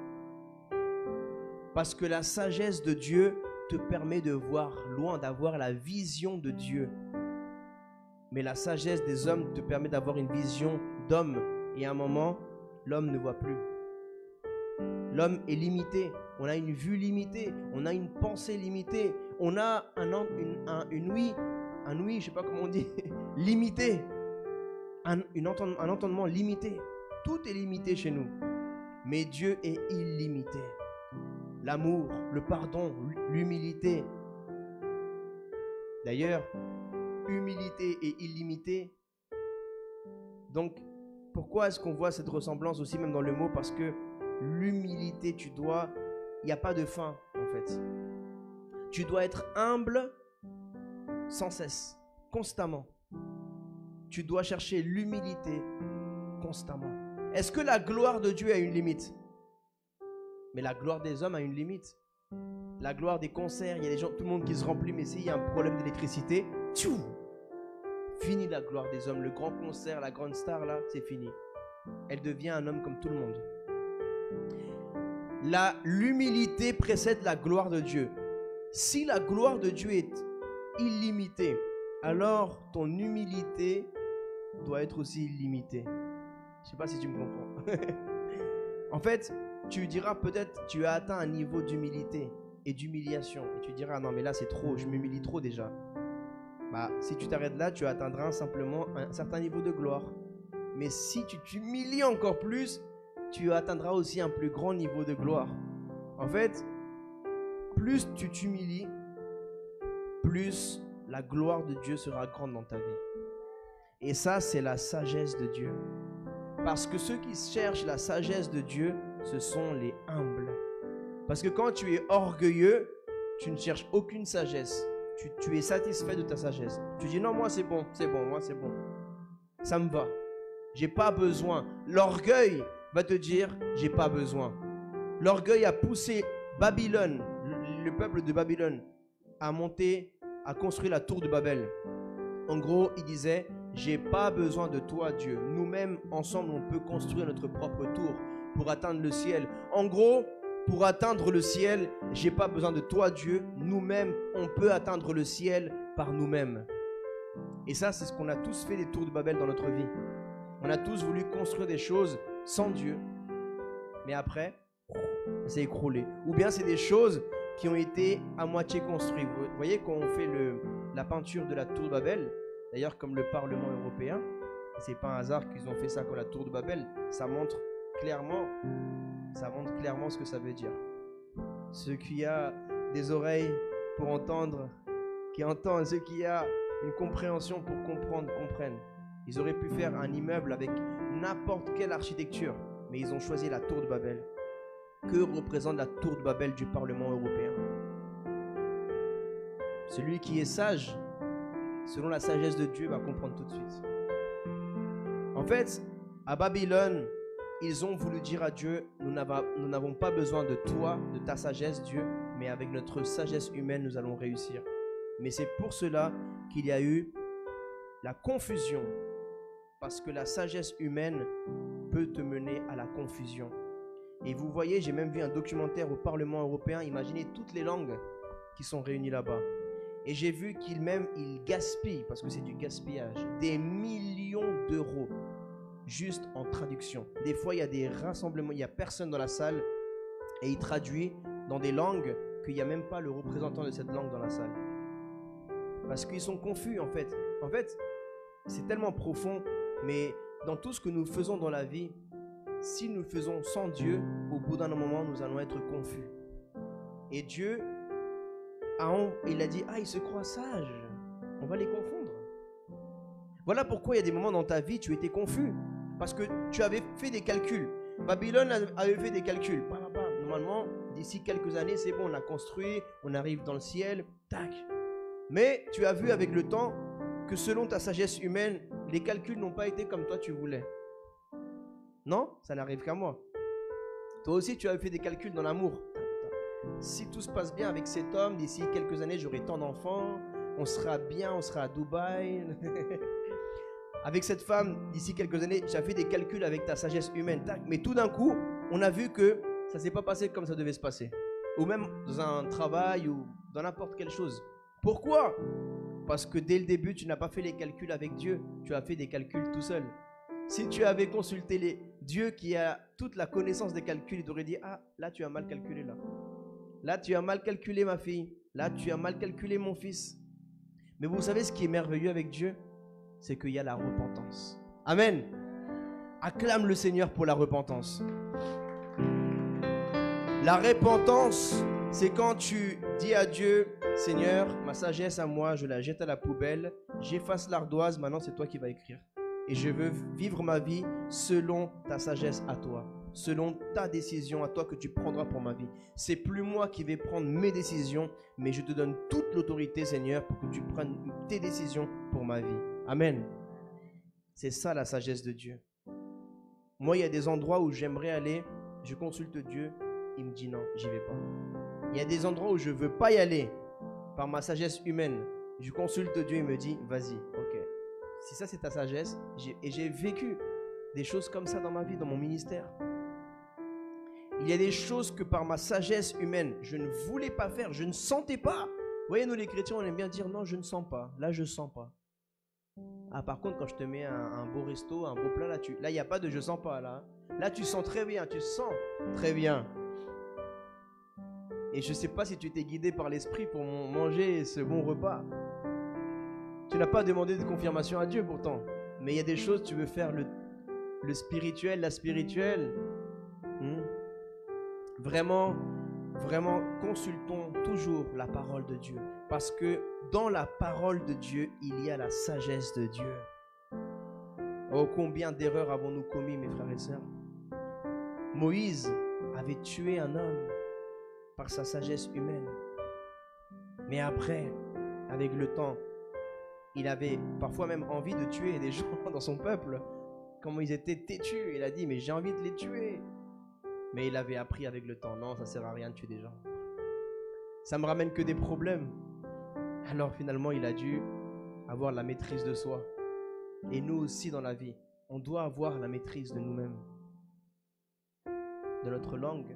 Parce que la sagesse de Dieu te permet de voir loin, d'avoir la vision de Dieu. Mais la sagesse des hommes te permet d'avoir une vision d'homme. Et à un moment, l'homme ne voit plus. L'homme est limité. On a une vue limitée. On a une pensée limitée. On a un ouïe, je ne sais pas comment on dit, limité. Un entendement limité. Tout est limité chez nous. Mais Dieu est illimité. L'amour, le pardon, l'humilité. D'ailleurs, humilité et illimité. Donc, pourquoi est-ce qu'on voit cette ressemblance aussi même dans le mot? Parce que l'humilité, il n'y a pas de fin en fait. Tu dois être humble sans cesse, constamment. Tu dois chercher l'humilité constamment. Est-ce que la gloire de Dieu a une limite? Mais la gloire des hommes a une limite. La gloire des concerts, il y a des gens, tout le monde qui se remplit, mais s'il y a un problème d'électricité, tchou, fini la gloire des hommes. Le grand concert, la grande star là, c'est fini. Elle devient un homme comme tout le monde. L'humilité précède la gloire de Dieu. Si la gloire de Dieu est illimitée, alors ton humilité doit être aussi illimitée. Je ne sais pas si tu me comprends. En fait, tu diras peut-être, tu as atteint un niveau d'humilité et d'humiliation. Et tu diras, non mais là c'est trop, je m'humilie trop déjà. Bah, si tu t'arrêtes là, tu atteindras simplement un certain niveau de gloire. Mais si tu t'humilies encore plus, tu atteindras aussi un plus grand niveau de gloire. En fait, plus tu t'humilies, plus la gloire de Dieu sera grande dans ta vie. Et ça, c'est la sagesse de Dieu. Parce que ceux qui cherchent la sagesse de Dieu, ce sont les humbles. Parce que quand tu es orgueilleux, tu ne cherches aucune sagesse. Tu es satisfait de ta sagesse. Tu dis non, moi c'est bon, moi c'est bon. Ça me va. J'ai pas besoin. L'orgueil va te dire, j'ai pas besoin. L'orgueil a poussé Babylone, le peuple de Babylone, à construire la tour de Babel. En gros, il disait, j'ai pas besoin de toi, Dieu. Nous-mêmes, ensemble, on peut construire notre propre tour pour atteindre le ciel. En gros, pour atteindre le ciel, j'ai pas besoin de toi, Dieu. Nous-mêmes, on peut atteindre le ciel par nous-mêmes. Et ça, c'est ce qu'on a tous fait des tours de Babel dans notre vie. On a tous voulu construire des choses sans Dieu. Mais après, ça s'est écroulé. Ou bien c'est des choses qui ont été à moitié construites. Vous voyez, quand on fait la peinture de la tour de Babel, d'ailleurs comme le Parlement européen, c'est pas un hasard qu'ils ont fait ça comme la tour de Babel, ça montre clairement ce que ça veut dire. Ceux qui a des oreilles pour entendre, qui entendent, ceux qui a une compréhension pour comprendre, comprennent. Ils auraient pu faire un immeuble avec n'importe quelle architecture, mais ils ont choisi la tour de Babel. Que représente la tour de Babel du Parlement européen? Celui qui est sage, selon la sagesse de Dieu, va comprendre tout de suite. En fait, à Babylone, ils ont voulu dire à Dieu, nous n'avons pas besoin de toi, de ta sagesse, Dieu, mais avec notre sagesse humaine, nous allons réussir. Mais c'est pour cela qu'il y a eu la confusion, parce que la sagesse humaine peut te mener à la confusion. Et vous voyez, j'ai même vu un documentaire au Parlement européen, imaginez toutes les langues qui sont réunies là-bas. Et j'ai vu qu'ils gaspillent, parce que c'est du gaspillage, des millions d'euros juste en traduction. Des fois, il y a des rassemblements, il n'y a personne dans la salle et il traduit dans des langues qu'il n'y a même pas le représentant de cette langue dans la salle. Parce qu'ils sont confus en fait. En fait, c'est tellement profond, mais dans tout ce que nous faisons dans la vie, si nous faisons sans Dieu, au bout d'un moment, nous allons être confus. Et Dieu, il a dit, ah, ils se croient sages, on va les confondre. Voilà pourquoi il y a des moments dans ta vie, tu étais confus, parce que tu avais fait des calculs. Babylone avait fait des calculs. Normalement, d'ici quelques années, c'est bon, on a construit, on arrive dans le ciel, tac. Mais tu as vu avec le temps que selon ta sagesse humaine, les calculs n'ont pas été comme toi tu voulais. Non, ça n'arrive qu'à moi. Toi aussi, tu as fait des calculs dans l'amour. Si tout se passe bien avec cet homme, d'ici quelques années, j'aurai tant d'enfants, on sera bien, on sera à Dubaï. Avec cette femme, d'ici quelques années, tu as fait des calculs avec ta sagesse humaine. Tac. Mais tout d'un coup, on a vu que ça ne s'est pas passé comme ça devait se passer. Ou même dans un travail ou dans n'importe quelle chose. Pourquoi? Parce que dès le début, tu n'as pas fait les calculs avec Dieu. Tu as fait des calculs tout seul. Si tu avais consulté Dieu qui a toute la connaissance des calculs, il t'aurait dit, ah, là tu as mal calculé là. Là tu as mal calculé ma fille. Là tu as mal calculé mon fils. Mais vous savez ce qui est merveilleux avec Dieu? C'est qu'il y a la repentance. Amen. Acclame le Seigneur pour la repentance. La repentance, c'est quand tu dis à Dieu, Seigneur, ma sagesse à moi, je la jette à la poubelle, j'efface l'ardoise, maintenant c'est toi qui vas écrire. Et je veux vivre ma vie selon ta sagesse à toi, selon ta décision à toi que tu prendras pour ma vie. C'est plus moi qui vais prendre mes décisions, mais je te donne toute l'autorité, Seigneur, pour que tu prennes tes décisions pour ma vie. Amen. C'est ça la sagesse de Dieu. Moi, il y a des endroits où j'aimerais aller, je consulte Dieu, il me dit non, j'y vais pas. Il y a des endroits où je veux pas y aller, par ma sagesse humaine. Je consulte Dieu, il me dit, vas-y, ok. Si ça c'est ta sagesse, et j'ai vécu des choses comme ça dans ma vie, dans mon ministère. Il y a des choses que par ma sagesse humaine, je ne voulais pas faire, je ne sentais pas. Vous voyez, nous les chrétiens, on aime bien dire non, je ne sens pas. Là, je sens pas. Ah, par contre, quand je te mets un beau resto, un beau plat, là, il n'y a pas de je sens pas. Là, tu sens très bien, tu sens très bien. Et je ne sais pas si tu t'es guidé par l'esprit pour manger ce bon repas. Tu n'as pas demandé de confirmation à Dieu pourtant. Mais il y a des choses, tu veux faire le spirituel, la spirituelle. Vraiment, vraiment, consultons toujours la parole de Dieu. Parce que dans la parole de Dieu, il y a la sagesse de Dieu. Oh, combien d'erreurs avons-nous commis, mes frères et sœurs? Moïse avait tué un homme par sa sagesse humaine. Mais après, avec le temps, il avait parfois même envie de tuer des gens dans son peuple. Comment ils étaient têtus. Il a dit, mais j'ai envie de les tuer. Mais il avait appris avec le temps, non, ça ne sert à rien de tuer des gens. Ça me ramène que des problèmes. Alors finalement, il a dû avoir la maîtrise de soi. Et nous aussi dans la vie, on doit avoir la maîtrise de nous-mêmes, de notre langue.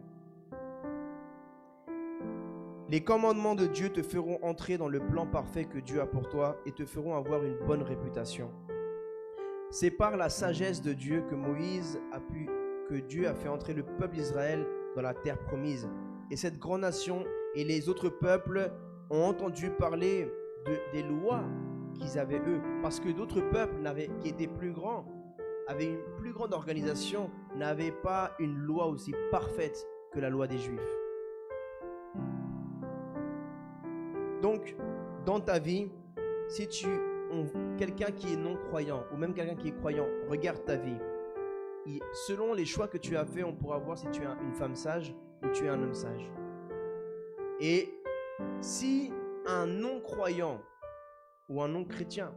Les commandements de Dieu te feront entrer dans le plan parfait que Dieu a pour toi et te feront avoir une bonne réputation. C'est par la sagesse de Dieu que Dieu a fait entrer le peuple d'Israël dans la terre promise. Et cette grande nation et les autres peuples ont entendu parler des lois qu'ils avaient eux. Parce que d'autres peuples qui étaient plus grands, avaient une plus grande organisation, n'avaient pas une loi aussi parfaite que la loi des Juifs. Donc, dans ta vie, si quelqu'un qui est non-croyant ou même quelqu'un qui est croyant, regarde ta vie. Selon les choix que tu as fait, on pourra voir si tu es une femme sage ou tu es un homme sage. Et si un non-croyant ou un non-chrétien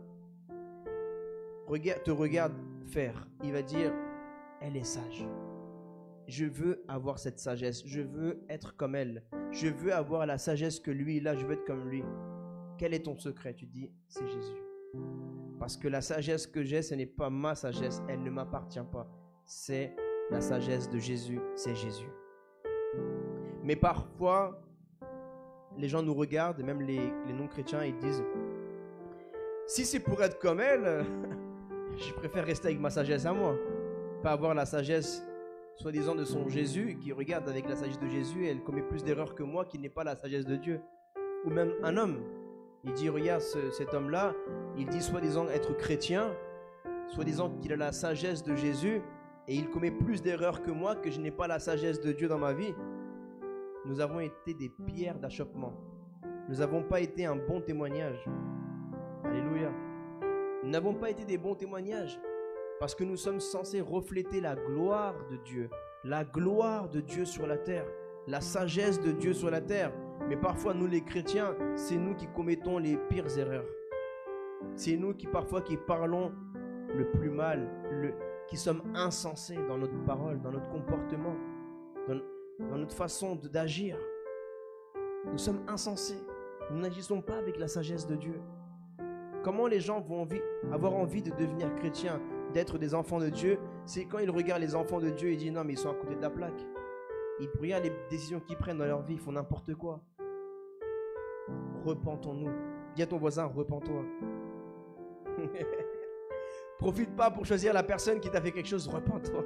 te regarde faire, il va dire, elle est sage. Je veux avoir cette sagesse, je veux être comme elle, je veux avoir la sagesse que lui il a, je veux être comme lui. Quel est ton secret? Tu dis, c'est Jésus. Parce que la sagesse que j'ai, ce n'est pas ma sagesse, elle ne m'appartient pas. C'est la sagesse de Jésus, c'est Jésus. Mais parfois, les gens nous regardent, et même les non-chrétiens, ils disent, si c'est pour être comme elle, je préfère rester avec ma sagesse à moi. Pas avoir la sagesse, soi-disant, de son Jésus, qui regarde avec la sagesse de Jésus, et elle commet plus d'erreurs que moi, qui n'est pas la sagesse de Dieu. Ou même un homme, il dit, regarde cet homme-là, il dit soi-disant être chrétien, soi-disant qu'il a la sagesse de Jésus, et il commet plus d'erreurs que moi, que je n'ai pas la sagesse de Dieu dans ma vie, nous avons été des pierres d'achoppement. Nous n'avons pas été un bon témoignage. Alléluia. Nous n'avons pas été des bons témoignages parce que nous sommes censés refléter la gloire de Dieu. La gloire de Dieu sur la terre. La sagesse de Dieu sur la terre. Mais parfois, nous les chrétiens, c'est nous qui commettons les pires erreurs. C'est nous qui parfois qui parlons le plus mal, qui sommes insensés dans notre parole, dans notre comportement, dans notre façon d'agir. Nous sommes insensés. Nous n'agissons pas avec la sagesse de Dieu. Comment les gens vont avoir envie de devenir chrétiens, d'être des enfants de Dieu? C'est quand ils regardent les enfants de Dieu et disent non mais ils sont à côté de la plaque. Ils regardent les décisions qu'ils prennent dans leur vie, ils font n'importe quoi. Repentons-nous. Dis à ton voisin, repens-toi. Profite pas pour choisir la personne qui t'a fait quelque chose, repens-toi.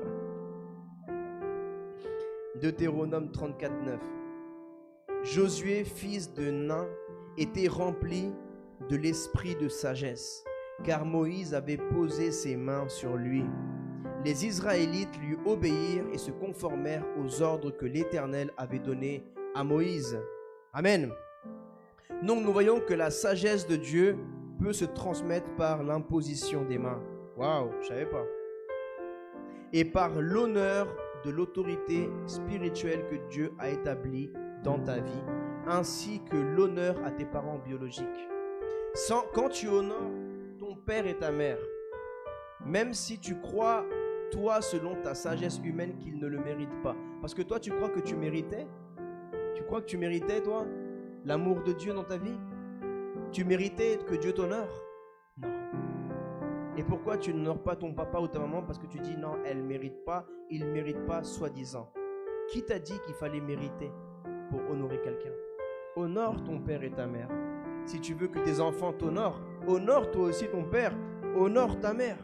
Deutéronome 34, 9. Josué, fils de Nun, était rempli de l'esprit de sagesse, car Moïse avait posé ses mains sur lui. Les Israélites lui obéirent et se conformèrent aux ordres que l'Éternel avait donnés à Moïse. Amen. Donc nous voyons que la sagesse de Dieu peut se transmettre par l'imposition des mains. Waouh, je savais pas. Et par l'honneur de l'autorité spirituelle que Dieu a établie dans ta vie, ainsi que l'honneur à tes parents biologiques. Quand tu honores ton père et ta mère, même si tu crois, toi, selon ta sagesse humaine, qu'ils ne le méritent pas, parce que toi, tu crois que tu méritais? Tu crois que tu méritais, toi, l'amour de Dieu dans ta vie? Tu méritais que Dieu t'honore? Non. Et pourquoi tu n'honores pas ton papa ou ta maman? Parce que tu dis non, elle ne mérite pas, il ne mérite pas, soi-disant. Qui t'a dit qu'il fallait mériter pour honorer quelqu'un? Honore ton père et ta mère. Si tu veux que tes enfants t'honorent, honore toi aussi ton père, honore ta mère.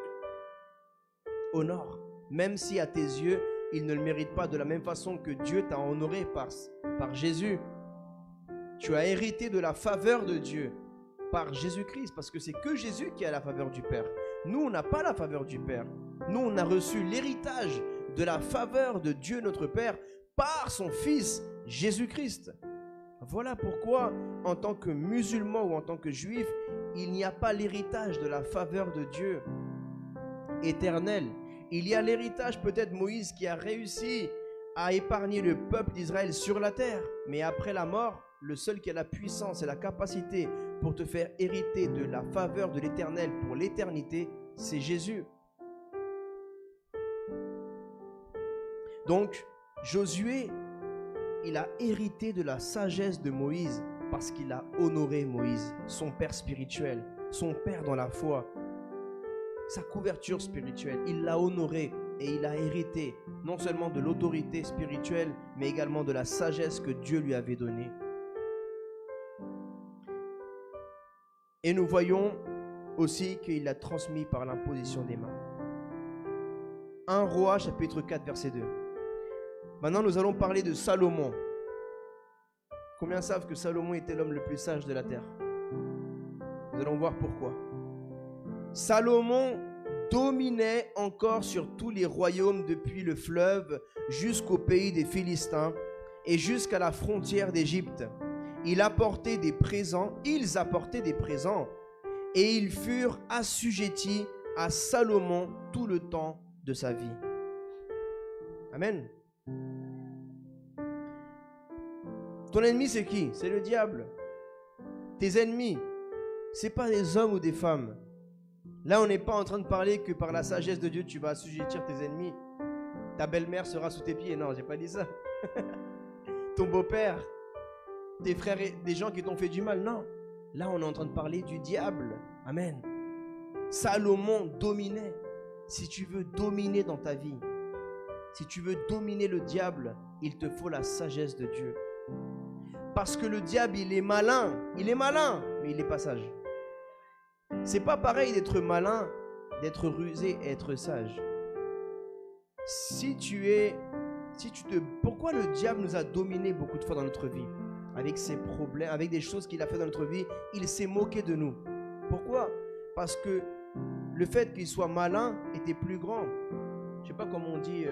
Honore, même si à tes yeux, ils ne le méritent pas de la même façon que Dieu t'a honoré par Jésus. Tu as hérité de la faveur de Dieu par Jésus-Christ, parce que c'est que Jésus qui a la faveur du Père. Nous, on n'a pas la faveur du Père. Nous, on a reçu l'héritage de la faveur de Dieu notre Père par son Fils Jésus-Christ. Voilà pourquoi, en tant que musulman ou en tant que juif, il n'y a pas l'héritage de la faveur de Dieu éternel. Il y a l'héritage peut-être Moïse qui a réussi à épargner le peuple d'Israël sur la terre. Mais après la mort, le seul qui a la puissance et la capacité pour te faire hériter de la faveur de l'Éternel pour l'éternité, c'est Jésus. Donc, Josué, il a hérité de la sagesse de Moïse parce qu'il a honoré Moïse, son père spirituel, son père dans la foi, sa couverture spirituelle. Il l'a honoré et il a hérité non seulement de l'autorité spirituelle, mais également de la sagesse que Dieu lui avait donnée. Et nous voyons aussi qu'il l'a transmis par l'imposition des mains. 1 Roi chapitre 4 verset 2. Maintenant nous allons parler de Salomon. Combien savent que Salomon était l'homme le plus sage de la terre? Nous allons voir pourquoi. Salomon dominait encore sur tous les royaumes depuis le fleuve jusqu'au pays des Philistins et jusqu'à la frontière d'Égypte. Ils apportaient des présents et ils furent assujettis à Salomon tout le temps de sa vie. Amen. Ton ennemi c'est qui? C'est le diable. Tes ennemis, c'est pas des hommes ou des femmes. Là, on n'est pas en train de parler que par la sagesse de Dieu, tu vas assujettir tes ennemis. Ta belle-mère sera sous tes pieds. Non, j'ai pas dit ça. Ton beau-père, tes frères, des gens qui t'ont fait du mal. Non. Là, on est en train de parler du diable. Amen. Salomon dominait. Si tu veux dominer dans ta vie, si tu veux dominer le diable, il te faut la sagesse de Dieu. Parce que le diable, il est malin, mais il n'est pas sage. C'est pas pareil d'être malin, d'être rusé et être sage. Pourquoi le diable nous a dominés beaucoup de fois dans notre vie? Avec ses problèmes, avec des choses qu'il a fait dans notre vie, il s'est moqué de nous. Pourquoi? Parce que le fait qu'il soit malin était plus grand. je sais pas comment on dit,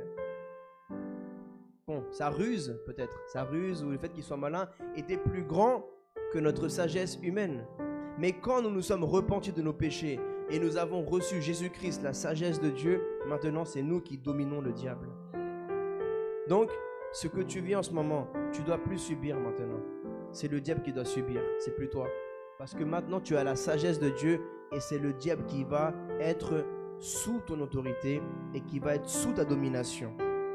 bon, sa ruse peut-être, sa ruse ou le fait qu'il soit malin était plus grand que notre sagesse humaine. Mais quand nous nous sommes repentis de nos péchés et nous avons reçu Jésus-Christ, la sagesse de Dieu, maintenant c'est nous qui dominons le diable. Donc, ce que tu vis en ce moment, tu dois plus subir maintenant. C'est le diable qui doit subir, c'est plus toi. Parce que maintenant tu as la sagesse de Dieu et c'est le diable qui va être sous ton autorité et qui va être sous ta domination.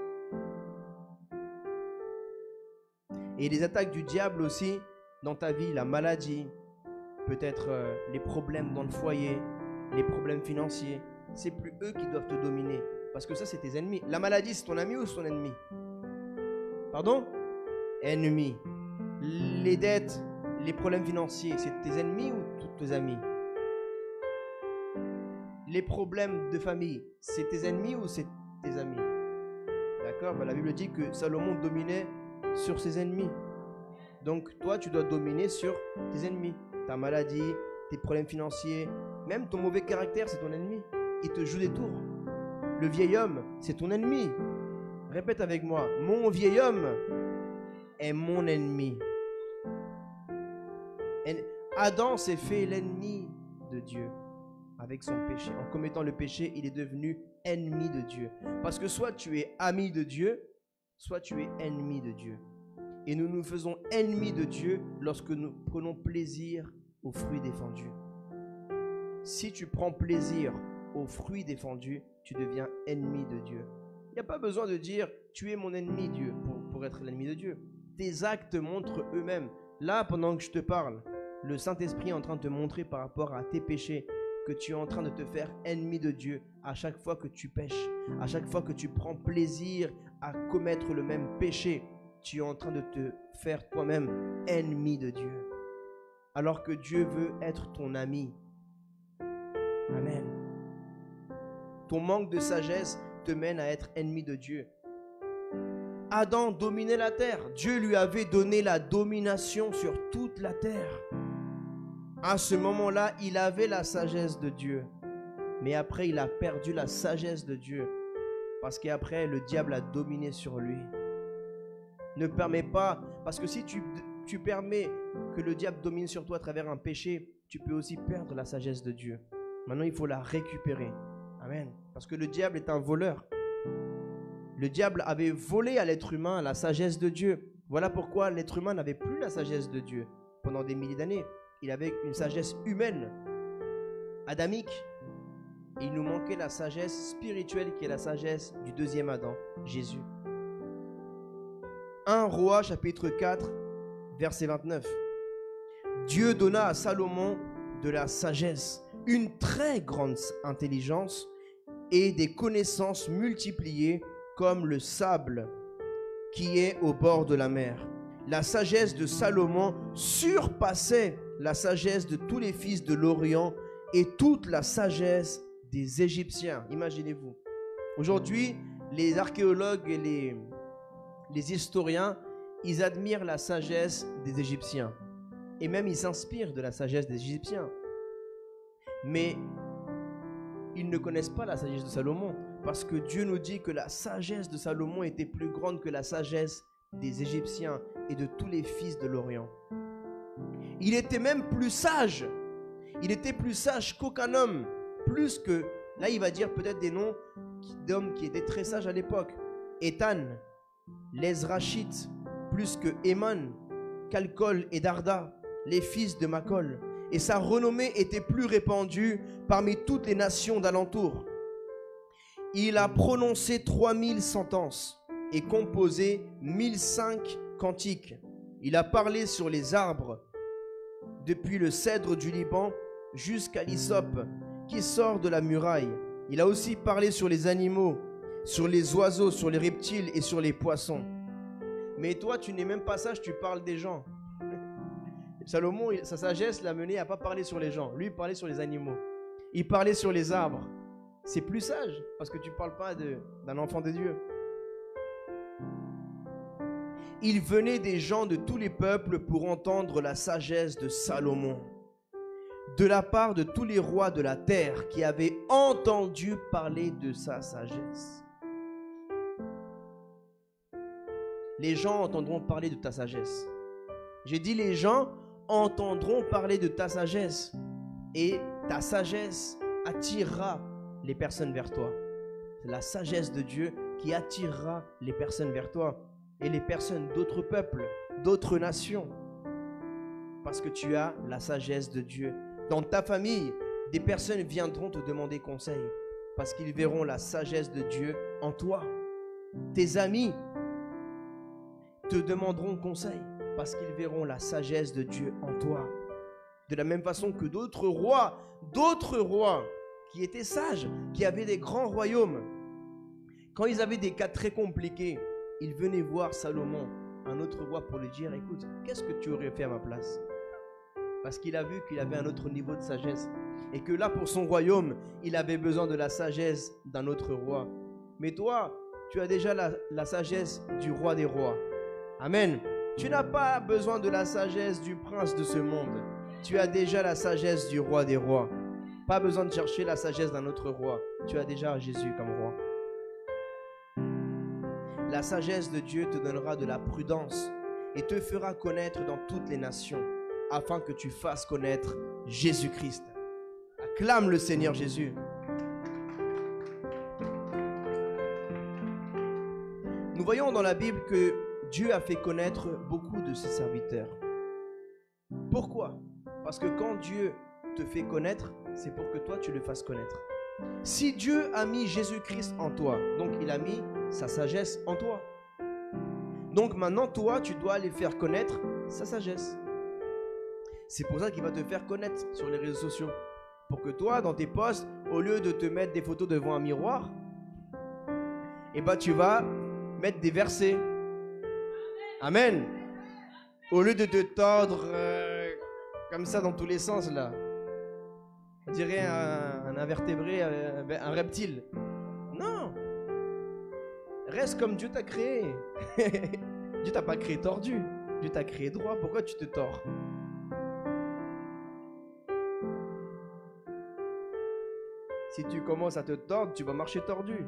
Et les attaques du diable aussi dans ta vie, la maladie, peut-être les problèmes dans le foyer, les problèmes financiers, c'est plus eux qui doivent te dominer. Parce que ça, c'est tes ennemis. La maladie, c'est ton ami ou son ennemi? Pardon? Ennemi. Les dettes, les problèmes financiers, c'est tes ennemis ou tous tes amis? Les problèmes de famille, c'est tes ennemis ou c'est tes amis? D'accord? La Bible dit que Salomon dominait sur ses ennemis. Donc toi, tu dois dominer sur tes ennemis. Ta maladie, tes problèmes financiers, même ton mauvais caractère, c'est ton ennemi. Il te joue des tours. Le vieil homme, c'est ton ennemi. Répète avec moi, mon vieil homme est mon ennemi. Adam s'est fait l'ennemi de Dieu avec son péché. En commettant le péché, il est devenu ennemi de Dieu. Parce que soit tu es ami de Dieu, soit tu es ennemi de Dieu. Et nous nous faisons ennemis de Dieu lorsque nous prenons plaisir aux fruits défendus. Si tu prends plaisir aux fruits défendus, tu deviens ennemi de Dieu. Il n'y a pas besoin de dire « tu es mon ennemi, Dieu » pour être l'ennemi de Dieu. Tes actes montrent eux-mêmes. Là, pendant que je te parle, le Saint-Esprit est en train de te montrer par rapport à tes péchés que tu es en train de te faire ennemi de Dieu à chaque fois que tu pêches, à chaque fois que tu prends plaisir à commettre le même péché. Tu es en train de te faire toi-même ennemi de Dieu. Alors que Dieu veut être ton ami. Amen. Ton manque de sagesse te mène à être ennemi de Dieu. Adam dominait la terre. Dieu lui avait donné la domination sur toute la terre. À ce moment-là, il avait la sagesse de Dieu. Mais après, il a perdu la sagesse de Dieu. Parce qu'après, le diable a dominé sur lui. Ne permets pas, parce que si tu permets que le diable domine sur toi à travers un péché, tu peux aussi perdre la sagesse de Dieu. Maintenant, il faut la récupérer. Amen. Parce que le diable est un voleur. Le diable avait volé à l'être humain la sagesse de Dieu. Voilà pourquoi l'être humain n'avait plus la sagesse de Dieu pendant des milliers d'années. Il avait une sagesse humaine, adamique. Et il nous manquait la sagesse spirituelle qui est la sagesse du deuxième Adam, Jésus. 1 Roi chapitre 4, verset 29. Dieu donna à Salomon de la sagesse, une très grande intelligence et des connaissances multipliées comme le sable qui est au bord de la mer. La sagesse de Salomon surpassait la sagesse de tous les fils de l'Orient et toute la sagesse des Égyptiens. Imaginez-vous. Aujourd'hui, les archéologues et les historiens, ils admirent la sagesse des Égyptiens. Et même ils s'inspirent de la sagesse des Égyptiens. Mais ils ne connaissent pas la sagesse de Salomon. Parce que Dieu nous dit que la sagesse de Salomon était plus grande que la sagesse des Égyptiens et de tous les fils de l'Orient. Il était même plus sage. Il était plus sage qu'aucun homme. Plus que, là il va dire peut-être des noms d'hommes qui étaient très sages à l'époque. Étan, l'Ezrachite, plus que Éman, Calcol et Darda, les fils de Macol. Et sa renommée était plus répandue parmi toutes les nations d'alentour. Il a prononcé 3000 sentences et composé 1005 cantiques. Il a parlé sur les arbres, depuis le cèdre du Liban jusqu'à l'hysope qui sort de la muraille. Il a aussi parlé sur les animaux, sur les oiseaux, sur les reptiles et sur les poissons. Mais toi, tu n'es même pas sage, tu parles des gens. Salomon, sa sagesse l'a mené à ne pas parler sur les gens. Lui, il parlait sur les animaux. Il parlait sur les arbres. C'est plus sage parce que tu ne parles pas d'un enfant de Dieu. Il venait des gens de tous les peuples pour entendre la sagesse de Salomon. de la part de tous les rois de la terre qui avaient entendu parler de sa sagesse. Les gens entendront parler de ta sagesse. J'ai dit les gens entendront parler de ta sagesse. Et ta sagesse attirera les personnes vers toi. C'est la sagesse de Dieu qui attirera les personnes vers toi. Et les personnes d'autres peuples, d'autres nations. Parce que tu as la sagesse de Dieu. Dans ta famille, des personnes viendront te demander conseil. Parce qu'ils verront la sagesse de Dieu en toi. Tes amis te demanderont conseil. Parce qu'ils verront la sagesse de Dieu en toi. De la même façon que d'autres rois qui étaient sages, qui avaient des grands royaumes, quand ils avaient des cas très compliqués, ils venaient voir Salomon, un autre roi, pour lui dire, écoute, qu'est-ce que tu aurais fait à ma place? Parce qu'il a vu qu'il avait un autre niveau de sagesse. Et que là, pour son royaume, il avait besoin de la sagesse d'un autre roi. Mais toi, tu as déjà la sagesse du roi des rois. Amen. Tu n'as pas besoin de la sagesse du prince de ce monde. Tu as déjà la sagesse du roi des rois. Pas besoin de chercher la sagesse d'un autre roi. Tu as déjà Jésus comme roi. La sagesse de Dieu te donnera de la prudence et te fera connaître dans toutes les nations, afin que tu fasses connaître Jésus-Christ. Acclame le Seigneur Jésus. Nous voyons dans la Bible que Dieu a fait connaître beaucoup de ses serviteurs. Pourquoi? Parce que quand Dieu te fait connaître, c'est pour que toi tu le fasses connaître. Si Dieu a mis Jésus-Christ en toi, donc il a mis sa sagesse en toi. Donc maintenant toi tu dois aller faire connaître sa sagesse. C'est pour ça qu'il va te faire connaître sur les réseaux sociaux. Pour que toi dans tes posts, au lieu de te mettre des photos devant un miroir, et ben tu vas mettre des versets. Amen. Au lieu de te tordre comme ça dans tous les sens là. On dirait un invertébré, un reptile. Non. Reste comme Dieu t'a créé. Dieu t'a pas créé tordu. Dieu t'a créé droit. Pourquoi tu te tords? Si tu commences à te tordre, tu vas marcher tordu.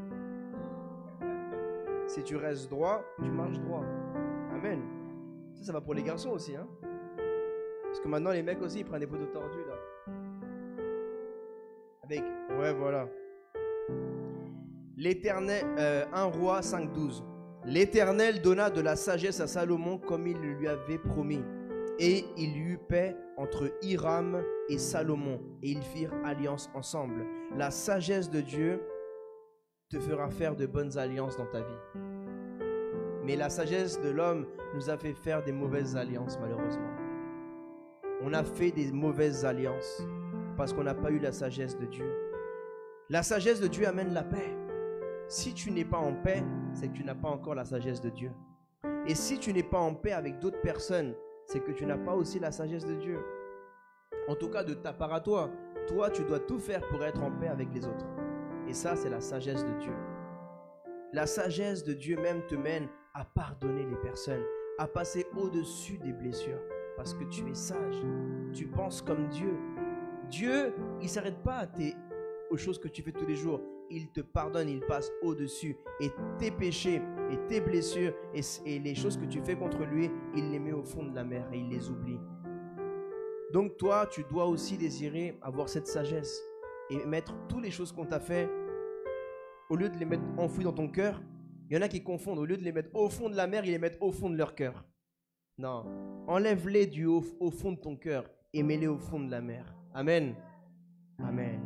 Si tu restes droit, tu marches droit. Amen. Ça va pour les garçons aussi, hein. Parce que maintenant les mecs aussi ils prennent des photos tordues là. Avec, ouais voilà. L'Éternel, 1 Roi 5,12. L'Éternel donna de la sagesse à Salomon comme il lui avait promis. Et il y eut paix entre Hiram et Salomon. Et ils firent alliance ensemble. La sagesse de Dieu te fera faire de bonnes alliances dans ta vie. Mais la sagesse de l'homme nous a fait faire des mauvaises alliances malheureusement. On a fait des mauvaises alliances parce qu'on n'a pas eu la sagesse de Dieu. La sagesse de Dieu amène la paix. Si tu n'es pas en paix, c'est que tu n'as pas encore la sagesse de Dieu. Et si tu n'es pas en paix avec d'autres personnes, c'est que tu n'as pas aussi la sagesse de Dieu. En tout cas, de ta part à toi, toi, tu dois tout faire pour être en paix avec les autres. Et ça, c'est la sagesse de Dieu. La sagesse de Dieu même te mène à pardonner les personnes, à passer au-dessus des blessures. Parce que tu es sage, tu penses comme Dieu. Dieu, il ne s'arrête pas aux choses que tu fais tous les jours. Il te pardonne, il passe au-dessus. Et tes péchés et tes blessures et les choses que tu fais contre lui, il les met au fond de la mer et il les oublie. Donc toi, tu dois aussi désirer avoir cette sagesse et mettre toutes les choses qu'on t'a fait, au lieu de les mettre enfouies dans ton cœur. Il y en a qui confondent, au lieu de les mettre au fond de la mer, ils les mettent au fond de leur cœur. Non, enlève-les au fond de ton cœur et mets-les au fond de la mer. Amen. Amen.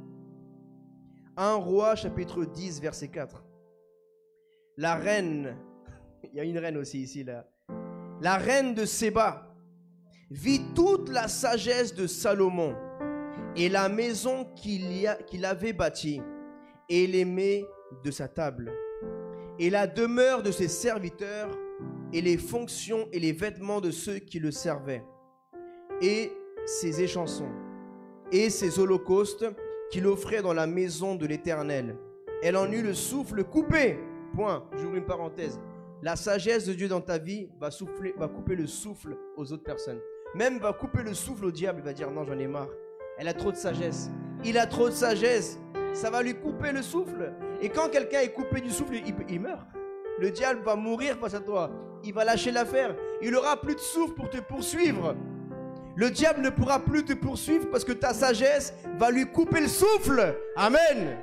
1 Roi chapitre 10 verset 4. La reine, il y a une reine aussi ici là. La reine de Séba vit toute la sagesse de Salomon et la maison qu'il avait bâtie et les mets de sa table et la demeure de ses serviteurs et les fonctions et les vêtements de ceux qui le servaient et ses échansons et ses holocaustes qu'il offrait dans la maison de l'Éternel. Elle en eut le souffle coupé. Point. J'ouvre une parenthèse. La sagesse de Dieu dans ta vie va couper le souffle aux autres personnes. Même va couper le souffle au diable. Il va dire non, j'en ai marre. Elle a trop de sagesse. Il a trop de sagesse. Ça va lui couper le souffle. Et quand quelqu'un est coupé du souffle, il meurt. Le diable va mourir face à toi. Il va lâcher l'affaire. Il n'aura plus de souffle pour te poursuivre. Le diable ne pourra plus te poursuivre parce que ta sagesse va lui couper le souffle. Amen.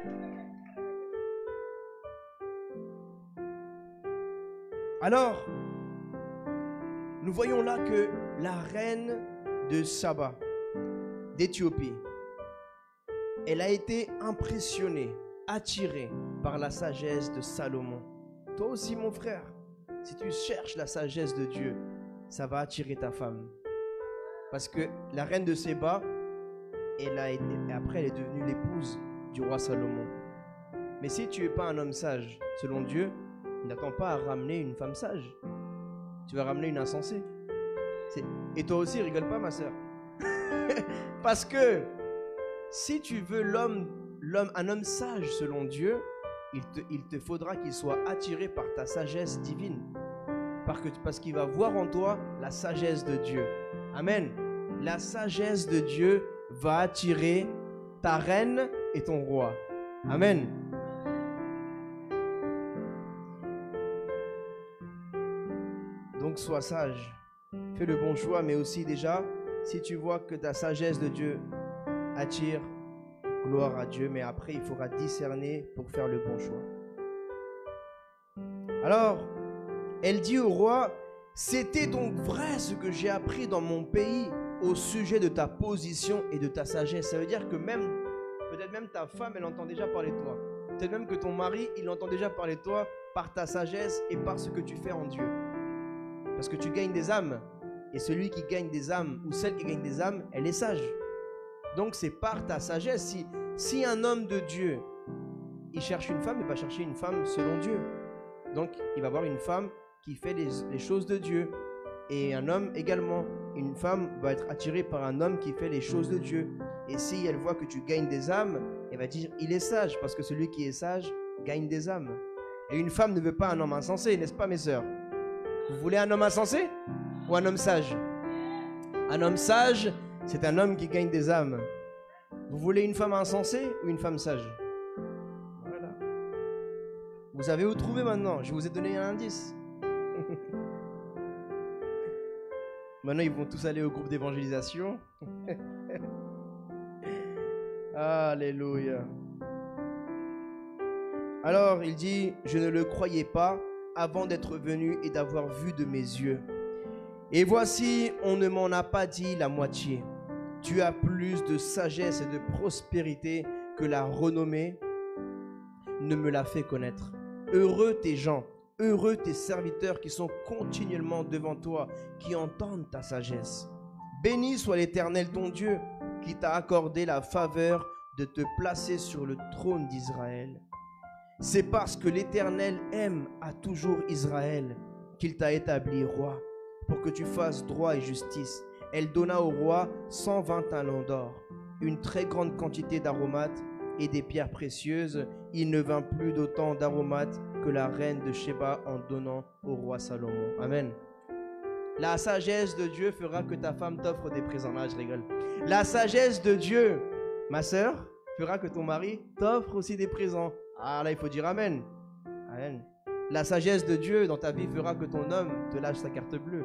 Alors, nous voyons là que la reine de Saba, d'Éthiopie, elle a été impressionnée, attirée par la sagesse de Salomon. Toi aussi, mon frère, si tu cherches la sagesse de Dieu, ça va attirer ta femme. Parce que la reine de Séba, après elle est devenue l'épouse du roi Salomon. Mais si tu n'es pas un homme sage, selon Dieu, il n'attend pas à ramener une femme sage. Tu vas ramener une insensée. Et toi aussi, rigole pas, ma soeur. Parce que si tu veux un homme sage selon Dieu, il te faudra qu'il soit attiré par ta sagesse divine. Parce qu'il va voir en toi la sagesse de Dieu. Amen. La sagesse de Dieu va attirer ta reine et ton roi. Amen. Donc sois sage. Fais le bon choix, mais aussi déjà, si tu vois que ta sagesse de Dieu attire, gloire à Dieu, mais après il faudra discerner pour faire le bon choix. Alors, elle dit au roi, c'était donc vrai ce que j'ai appris dans mon pays au sujet de ta position et de ta sagesse. Ça veut dire que peut-être même ta femme, elle entend déjà parler de toi. Peut-être même que ton mari, il entend déjà parler de toi par ta sagesse et par ce que tu fais en Dieu. Parce que tu gagnes des âmes. Et celui qui gagne des âmes, ou celle qui gagne des âmes, elle est sage. Donc c'est par ta sagesse. Si un homme de Dieu, il cherche une femme, il va chercher une femme selon Dieu. Donc il va avoir une femme qui fait les choses de Dieu. Et un homme également. Une femme va être attirée par un homme qui fait les choses de Dieu. Et si elle voit que tu gagnes des âmes, elle va dire, il est sage. Parce que celui qui est sage gagne des âmes. Et une femme ne veut pas un homme insensé, n'est-ce pas mes sœurs? Vous voulez un homme insensé ou un homme sage? Un homme sage, c'est un homme qui gagne des âmes. Vous voulez une femme insensée ou une femme sage? Voilà. Vous savez où trouver maintenant. Je vous ai donné un indice. Maintenant, ils vont tous aller au groupe d'évangélisation. Alléluia. Alors, il dit, je ne le croyais pas avant d'être venu et d'avoir vu de mes yeux. Et voici, on ne m'en a pas dit la moitié. Tu as plus de sagesse et de prospérité que la renommée ne me l'a fait connaître. Heureux tes gens, heureux tes serviteurs qui sont continuellement devant toi, qui entendent ta sagesse. Béni soit l'Éternel ton Dieu, qui t'a accordé la faveur de te placer sur le trône d'Israël. C'est parce que l'Éternel aime à toujours Israël qu'il t'a établi roi, pour que tu fasses droit et justice. Elle donna au roi 120 talents d'or, une très grande quantité d'aromates et des pierres précieuses. Il ne vint plus d'autant d'aromates que la reine de Sheba en donnant au roi Salomon. Amen. La sagesse de Dieu fera que ta femme t'offre des présents. Là, je rigole. La sagesse de Dieu, ma sœur, fera que ton mari t'offre aussi des présents. Ah là, il faut dire Amen. Amen. La sagesse de Dieu dans ta vie fera que ton homme te lâche sa carte bleue.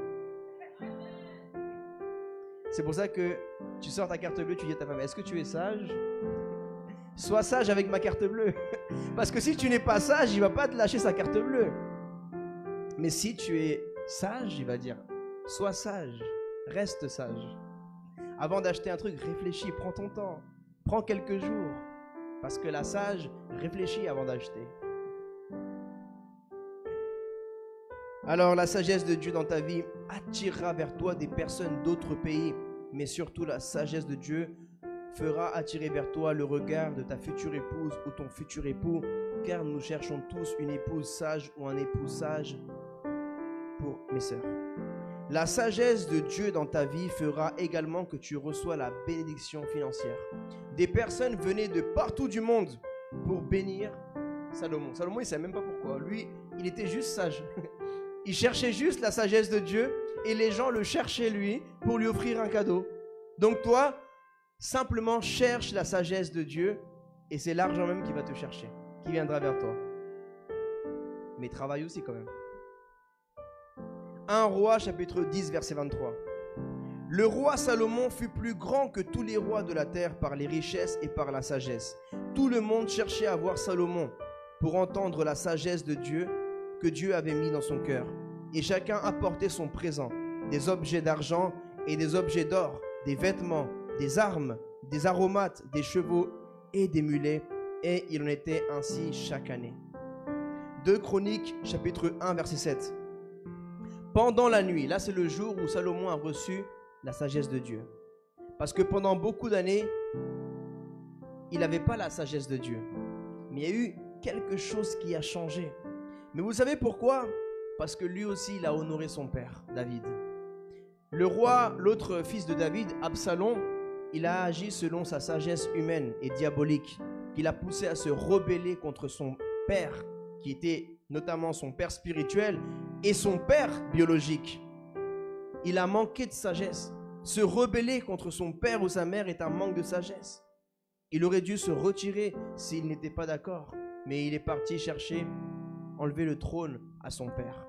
C'est pour ça que tu sors ta carte bleue, tu dis à ta femme, est-ce que tu es sage? Sois sage avec ma carte bleue. Parce que si tu n'es pas sage, il ne va pas te lâcher sa carte bleue. Mais si tu es sage, il va dire, sois sage, reste sage. Avant d'acheter un truc, réfléchis, prends ton temps, prends quelques jours. Parce que la sage réfléchit avant d'acheter. Alors la sagesse de Dieu dans ta vie attirera vers toi des personnes d'autres pays. Mais surtout la sagesse de Dieu fera attirer vers toi le regard de ta future épouse ou ton futur époux. Car nous cherchons tous une épouse sage ou un époux sage pour mes sœurs. La sagesse de Dieu dans ta vie fera également que tu reçois la bénédiction financière. Des personnes venaient de partout du monde pour bénir Salomon. Salomon, il ne savait même pas pourquoi. Lui, il était juste sage. Il cherchait juste la sagesse de Dieu et les gens le cherchaient lui pour lui offrir un cadeau. Donc toi, Simplement cherche la sagesse de Dieu et c'est l'argent même qui va te chercher, qui viendra vers toi. Mais travaille aussi quand même. 1 Roi chapitre 10 verset 23. Le roi Salomon fut plus grand que tous les rois de la terre par les richesses et par la sagesse. Tout le monde cherchait à voir Salomon pour entendre la sagesse de Dieu que Dieu avait mis dans son cœur. Et chacun apportait son présent, des objets d'argent et des objets d'or, des vêtements, des armes, des aromates, des chevaux et des mulets. Et il en était ainsi chaque année. 2 Chroniques chapitre 1 verset 7. Pendant la nuit, là c'est le jour où Salomon a reçu la sagesse de Dieu. Parce que pendant beaucoup d'années, il n'avait pas la sagesse de Dieu. Mais il y a eu quelque chose qui a changé. Mais vous savez pourquoi? Parce que lui aussi, il a honoré son père, David. Le roi, l'autre fils de David, Absalom, il a agi selon sa sagesse humaine et diabolique, qui l'a poussé à se rebeller contre son père, qui était notamment son père spirituel et son père biologique. Il a manqué de sagesse. Se rebeller contre son père ou sa mère est un manque de sagesse. Il aurait dû se retirer s'il n'était pas d'accord. Mais il est parti chercher, enlever le trône à son père.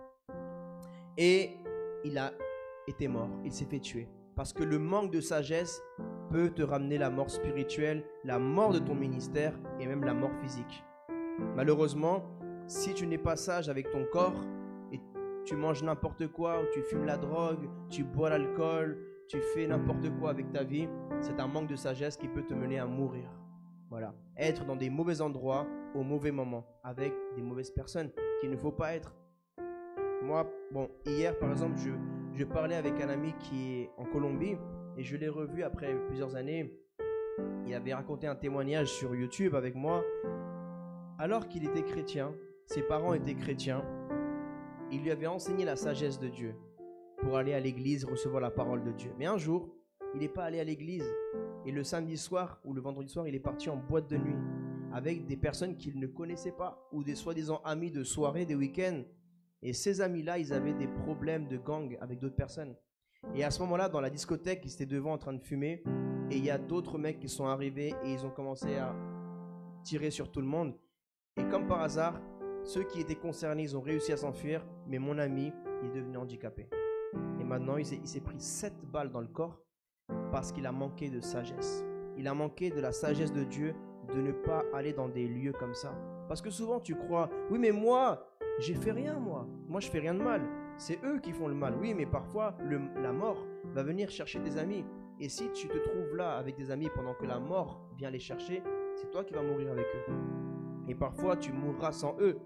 Et il a été mort. Il s'est fait tuer. Parce que le manque de sagesse peut te ramener la mort spirituelle, la mort de ton ministère et même la mort physique. Malheureusement, si tu n'es pas sage avec ton corps et tu manges n'importe quoi, ou tu fumes la drogue, tu bois l'alcool, tu fais n'importe quoi avec ta vie, c'est un manque de sagesse qui peut te mener à mourir. Voilà. Être dans des mauvais endroits au mauvais moment, avec des mauvaises personnes qu'il ne faut pas être. Moi, hier par exemple, je parlais avec un ami qui est en Colombie et je l'ai revu après plusieurs années. Il avait raconté un témoignage sur YouTube avec moi. Alors qu'il était chrétien, ses parents étaient chrétiens, il lui avait enseigné la sagesse de Dieu pour aller à l'église recevoir la parole de Dieu. Mais un jour, il n'est pas allé à l'église. Et le samedi soir ou le vendredi soir, il est parti en boîte de nuit avec des personnes qu'il ne connaissait pas ou des soi-disant amis de soirée, des week-ends. Et ces amis-là, ils avaient des problèmes de gang avec d'autres personnes. Et à ce moment-là, dans la discothèque, ils étaient devant en train de fumer. Et il y a d'autres mecs qui sont arrivés et ils ont commencé à tirer sur tout le monde. Et comme par hasard, ceux qui étaient concernés, ils ont réussi à s'enfuir. Mais mon ami, il est devenu handicapé. Et maintenant, il s'est pris 7 balles dans le corps parce qu'il a manqué de sagesse. Il a manqué de la sagesse de Dieu de ne pas aller dans des lieux comme ça. Parce que souvent, tu crois, oui, mais moi, j'ai fait rien, moi. Moi, je fais rien de mal. C'est eux qui font le mal. Oui, mais parfois, la mort va venir chercher tes amis. Et si tu te trouves là avec des amis pendant que la mort vient les chercher, c'est toi qui vas mourir avec eux. Et parfois, tu mourras sans eux.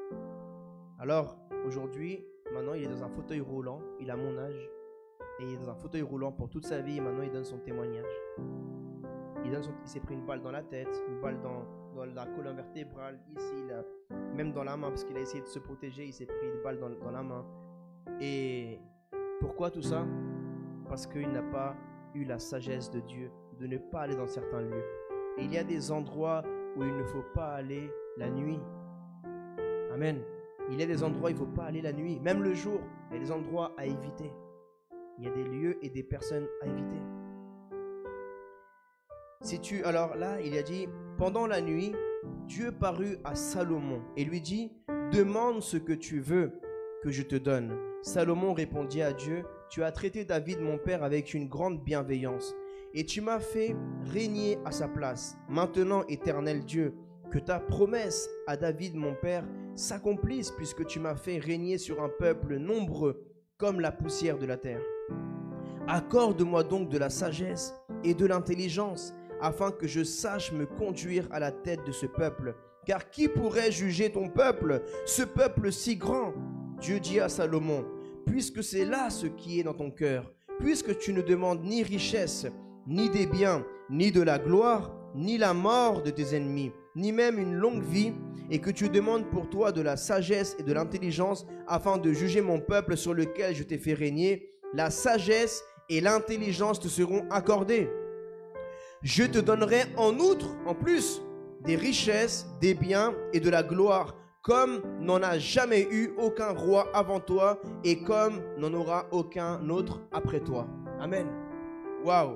Alors, aujourd'hui, maintenant, il est dans un fauteuil roulant. Il a mon âge. Et il est dans un fauteuil roulant pour toute sa vie. Et maintenant, il donne son témoignage. Il s'est pris une balle dans la tête, une balle dans la colonne vertébrale, ici, là, même dans la main, parce qu'il a essayé de se protéger. Il s'est pris une balle dans la main. Et pourquoi tout ça? Parce qu'il n'a pas eu la sagesse de Dieu de ne pas aller dans certains lieux. Et il y a des endroits où il ne faut pas aller la nuit. Amen. Il y a des endroits où il ne faut pas aller la nuit. Même le jour, il y a des endroits à éviter. Il y a des lieux et des personnes à éviter. Alors là, il a dit, pendant la nuit, Dieu parut à Salomon et lui dit, demande ce que tu veux que je te donne. Salomon répondit à Dieu, tu as traité David mon père avec une grande bienveillance et tu m'as fait régner à sa place. Maintenant, éternel Dieu, que ta promesse à David mon père s'accomplisse puisque tu m'as fait régner sur un peuple nombreux comme la poussière de la terre. Accorde-moi donc de la sagesse et de l'intelligence afin que je sache me conduire à la tête de ce peuple. Car qui pourrait juger ton peuple, ce peuple si grand? Dieu dit à Salomon, puisque c'est là ce qui est dans ton cœur, puisque tu ne demandes ni richesse, ni des biens, ni de la gloire, ni la mort de tes ennemis, ni même une longue vie, et que tu demandes pour toi de la sagesse et de l'intelligence afin de juger mon peuple sur lequel je t'ai fait régner, la sagesse et l'intelligence te seront accordées. Je te donnerai en outre, en plus, des richesses, des biens et de la gloire, comme n'en a jamais eu aucun roi avant toi et comme n'en aura aucun autre après toi. Amen. Waouh.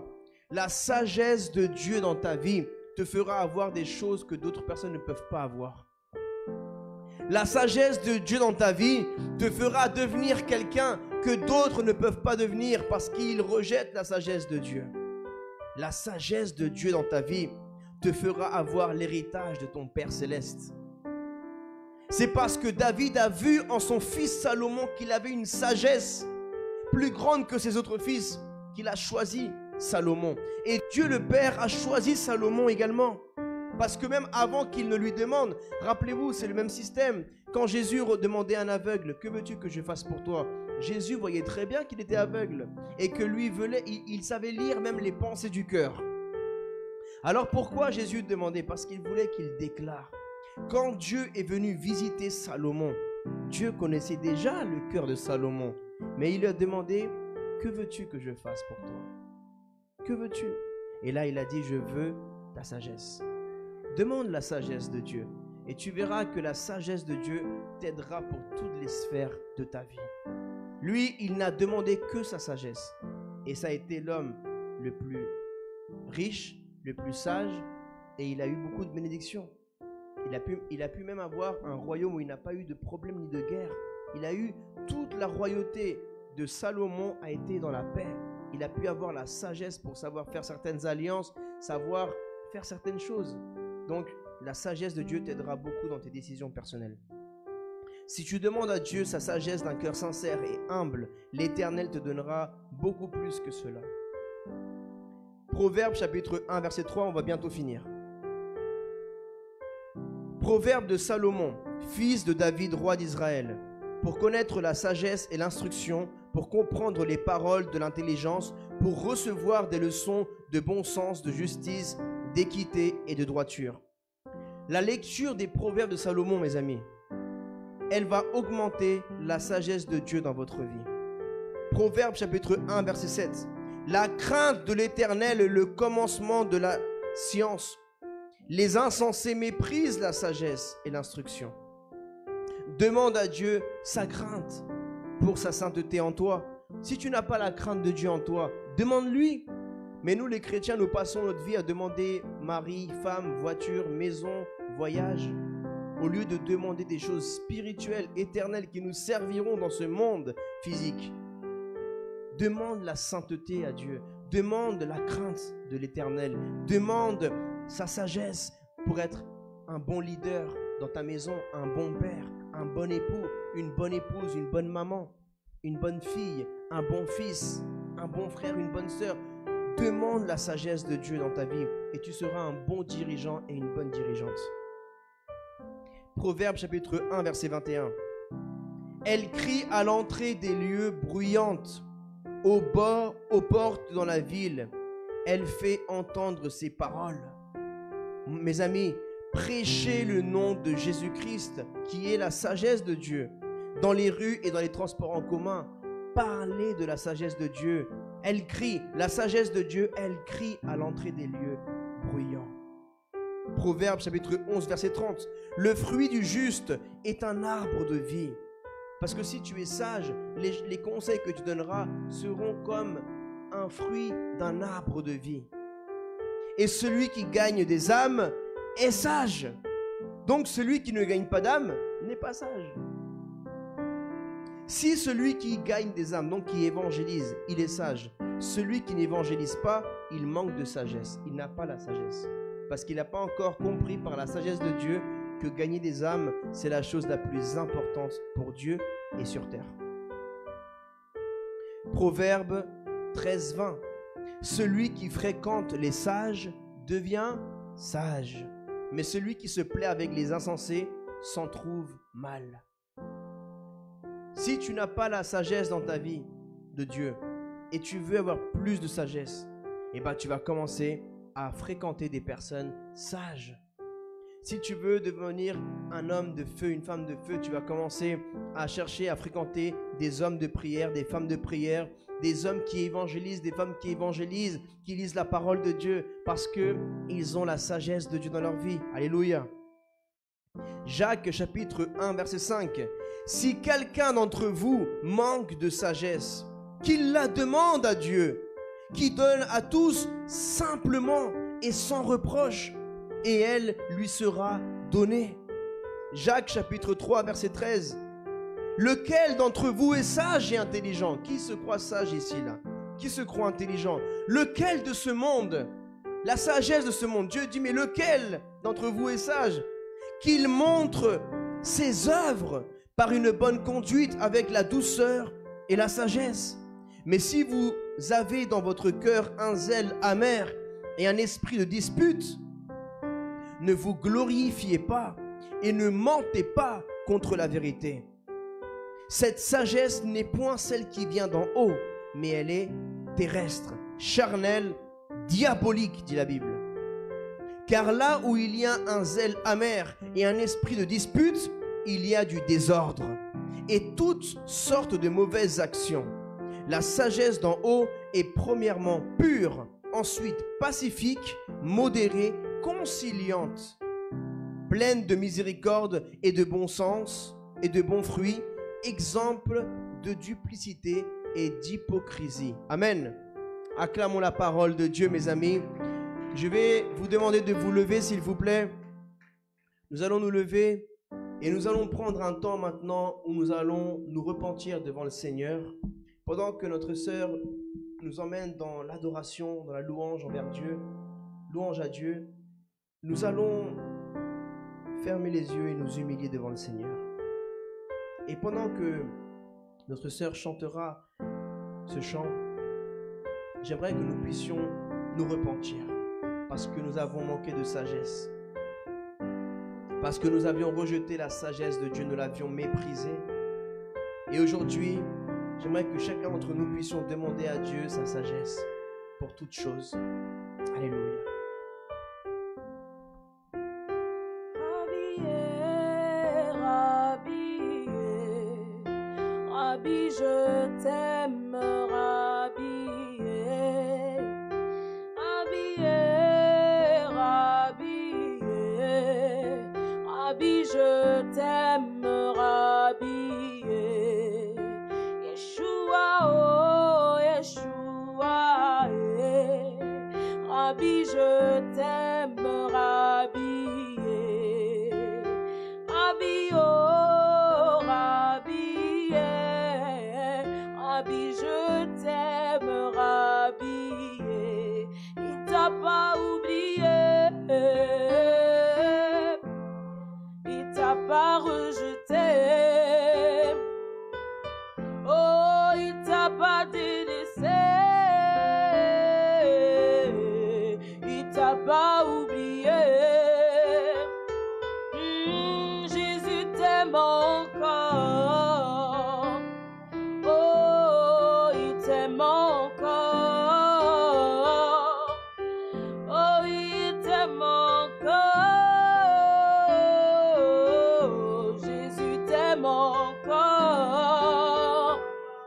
La sagesse de Dieu dans ta vie te fera avoir des choses que d'autres personnes ne peuvent pas avoir. La sagesse de Dieu dans ta vie te fera devenir quelqu'un que d'autres ne peuvent pas devenir parce qu'ils rejettent la sagesse de Dieu. La sagesse de Dieu dans ta vie te fera avoir l'héritage de ton Père céleste. C'est parce que David a vu en son fils Salomon qu'il avait une sagesse plus grande que ses autres fils, qu'il a choisi Salomon. Et Dieu le Père a choisi Salomon également. Parce que même avant qu'il ne lui demande, rappelez-vous, c'est le même système. Quand Jésus demandait à un aveugle, que veux-tu que je fasse pour toi? Jésus voyait très bien qu'il était aveugle et que lui il savait lire même les pensées du cœur. Alors pourquoi Jésus demandait? Parce qu'il voulait qu'il déclare. Quand Dieu est venu visiter Salomon, Dieu connaissait déjà le cœur de Salomon. Mais il lui a demandé, que veux-tu que je fasse pour toi? Que veux-tu? Et là il a dit, je veux ta sagesse. Demande la sagesse de Dieu et tu verras que la sagesse de Dieu t'aidera pour toutes les sphères de ta vie. Lui, il n'a demandé que sa sagesse et ça a été l'homme le plus riche, le plus sage et il a eu beaucoup de bénédictions. Il a pu même avoir un royaume où il n'a pas eu de problème ni de guerre. Il a eu toute la royauté de Salomon a été dans la paix. Il a pu avoir la sagesse pour savoir faire certaines alliances, savoir faire certaines choses. Donc, la sagesse de Dieu t'aidera beaucoup dans tes décisions personnelles. Si tu demandes à Dieu sa sagesse d'un cœur sincère et humble, l'Éternel te donnera beaucoup plus que cela. Proverbe chapitre 1, verset 3, on va bientôt finir. Proverbe de Salomon, fils de David, roi d'Israël, pour connaître la sagesse et l'instruction, pour comprendre les paroles de l'intelligence, pour recevoir des leçons de bon sens, de justice, d'équité et de droiture. La lecture des proverbes de Salomon, mes amis, elle va augmenter la sagesse de Dieu dans votre vie. Proverbe chapitre 1, verset 7. La crainte de l'Éternel est le commencement de la science. Les insensés méprisent la sagesse et l'instruction. Demande à Dieu sa crainte pour sa sainteté en toi. Si tu n'as pas la crainte de Dieu en toi, demande-lui. Mais nous, les chrétiens, nous passons notre vie à demander mari, femme, voiture, maison, voyage, au lieu de demander des choses spirituelles, éternelles, qui nous serviront dans ce monde physique. Demande la sainteté à Dieu. Demande la crainte de l'Éternel. Demande sa sagesse pour être un bon leader dans ta maison, un bon père, un bon époux, une bonne épouse, une bonne maman, une bonne fille, un bon fils, un bon frère, une bonne sœur. Demande la sagesse de Dieu dans ta vie et tu seras un bon dirigeant et une bonne dirigeante. Proverbe chapitre 1, verset 21. Elle crie à l'entrée des lieux bruyantes, aux portes dans la ville. Elle fait entendre ses paroles. Mes amis, prêchez le nom de Jésus-Christ, qui est la sagesse de Dieu. Dans les rues et dans les transports en commun, parlez de la sagesse de Dieu. Elle crie, la sagesse de Dieu, elle crie à l'entrée des lieux bruyants. Proverbe chapitre 11, verset 30. Le fruit du juste est un arbre de vie. Parce que si tu es sage, les conseils que tu donneras seront comme un fruit d'un arbre de vie. Et celui qui gagne des âmes est sage. Donc celui qui ne gagne pas d'âme n'est pas sage. Si celui qui gagne des âmes, donc qui évangélise, il est sage. Celui qui n'évangélise pas, il manque de sagesse. Il n'a pas la sagesse. Parce qu'il n'a pas encore compris par la sagesse de Dieu que gagner des âmes, c'est la chose la plus importante pour Dieu et sur terre. Proverbe 13, 20. Celui qui fréquente les sages devient sage, mais celui qui se plaît avec les insensés s'en trouve mal. Si tu n'as pas la sagesse dans ta vie de Dieu et tu veux avoir plus de sagesse, eh ben tu vas commencer à fréquenter des personnes sages. Si tu veux devenir un homme de feu, une femme de feu, tu vas commencer à chercher à fréquenter des hommes de prière, des femmes de prière, des hommes qui évangélisent, des femmes qui évangélisent, qui lisent la parole de Dieu parce qu'ils ont la sagesse de Dieu dans leur vie. Alléluia. Jacques chapitre 1 verset 5. Si quelqu'un d'entre vous manque de sagesse, qu'il la demande à Dieu, qui donne à tous simplement et sans reproche, et elle lui sera donnée. Jacques chapitre 3 verset 13. Lequel d'entre vous est sage et intelligent? Qui se croit sage ici là? Qui se croit intelligent? Lequel de ce monde, la sagesse de ce monde, Dieu dit, mais lequel d'entre vous est sage? Qu'il montre ses œuvres par une bonne conduite avec la douceur et la sagesse. Mais si vous avez dans votre cœur un zèle amer et un esprit de dispute, ne vous glorifiez pas et ne mentez pas contre la vérité. Cette sagesse n'est point celle qui vient d'en haut, mais elle est terrestre, charnelle, diabolique, dit la Bible. Car là où il y a un zèle amer et un esprit de dispute, il y a du désordre et toutes sortes de mauvaises actions. La sagesse d'en haut est premièrement pure, ensuite pacifique, modérée, conciliante, pleine de miséricorde et de bon sens et de bons fruits, exemple de duplicité et d'hypocrisie. Amen. Acclamons la parole de Dieu, mes amis. Je vais vous demander de vous lever, s'il vous plaît. Nous allons nous lever et nous allons prendre un temps maintenant où nous allons nous repentir devant le Seigneur. Pendant que notre sœur nous emmène dans l'adoration, dans la louange envers Dieu, louange à Dieu, nous allons fermer les yeux et nous humilier devant le Seigneur. Et pendant que notre sœur chantera ce chant, j'aimerais que nous puissions nous repentir parce que nous avons manqué de sagesse, parce que nous avions rejeté la sagesse de Dieu, nous l'avions méprisée. Et aujourd'hui, j'aimerais que chacun d'entre nous puissions demander à Dieu sa sagesse pour toutes choses. Alléluia. Rabbi, je t'aime, Rabbi, Rabbi, Rabbi, je t'aime, Rabbi, Yeshua, oh Yeshua, Rabbi, je t'aime, Rabbi, Rabbi, oh Rabbi, Rabbi, je t'aime, Rabbi, il t'a pas oublié, il t'a pas rejeté, oh, il t'a pas délaissé, il t'a pas oublié. Jésus t'aime encore, oh, il t'aime encore, oh, il t'aime encore, Jésus t'aime encore,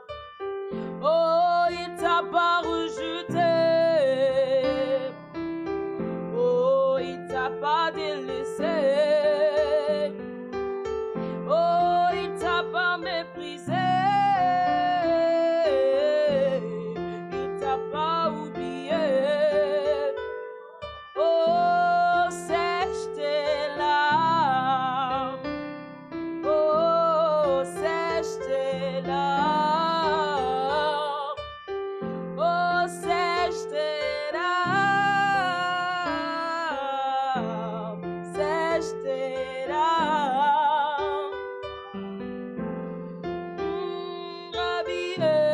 oh, il t'a pas rejeté, oh, il t'a pas délaissé, oh, il t'a pas méprisé, il t'a pas oublié, oh, sèche tes larmes, oh, sèche tes larmes, oh, sèche tes larmes, sèche tes larmes. Rabbi,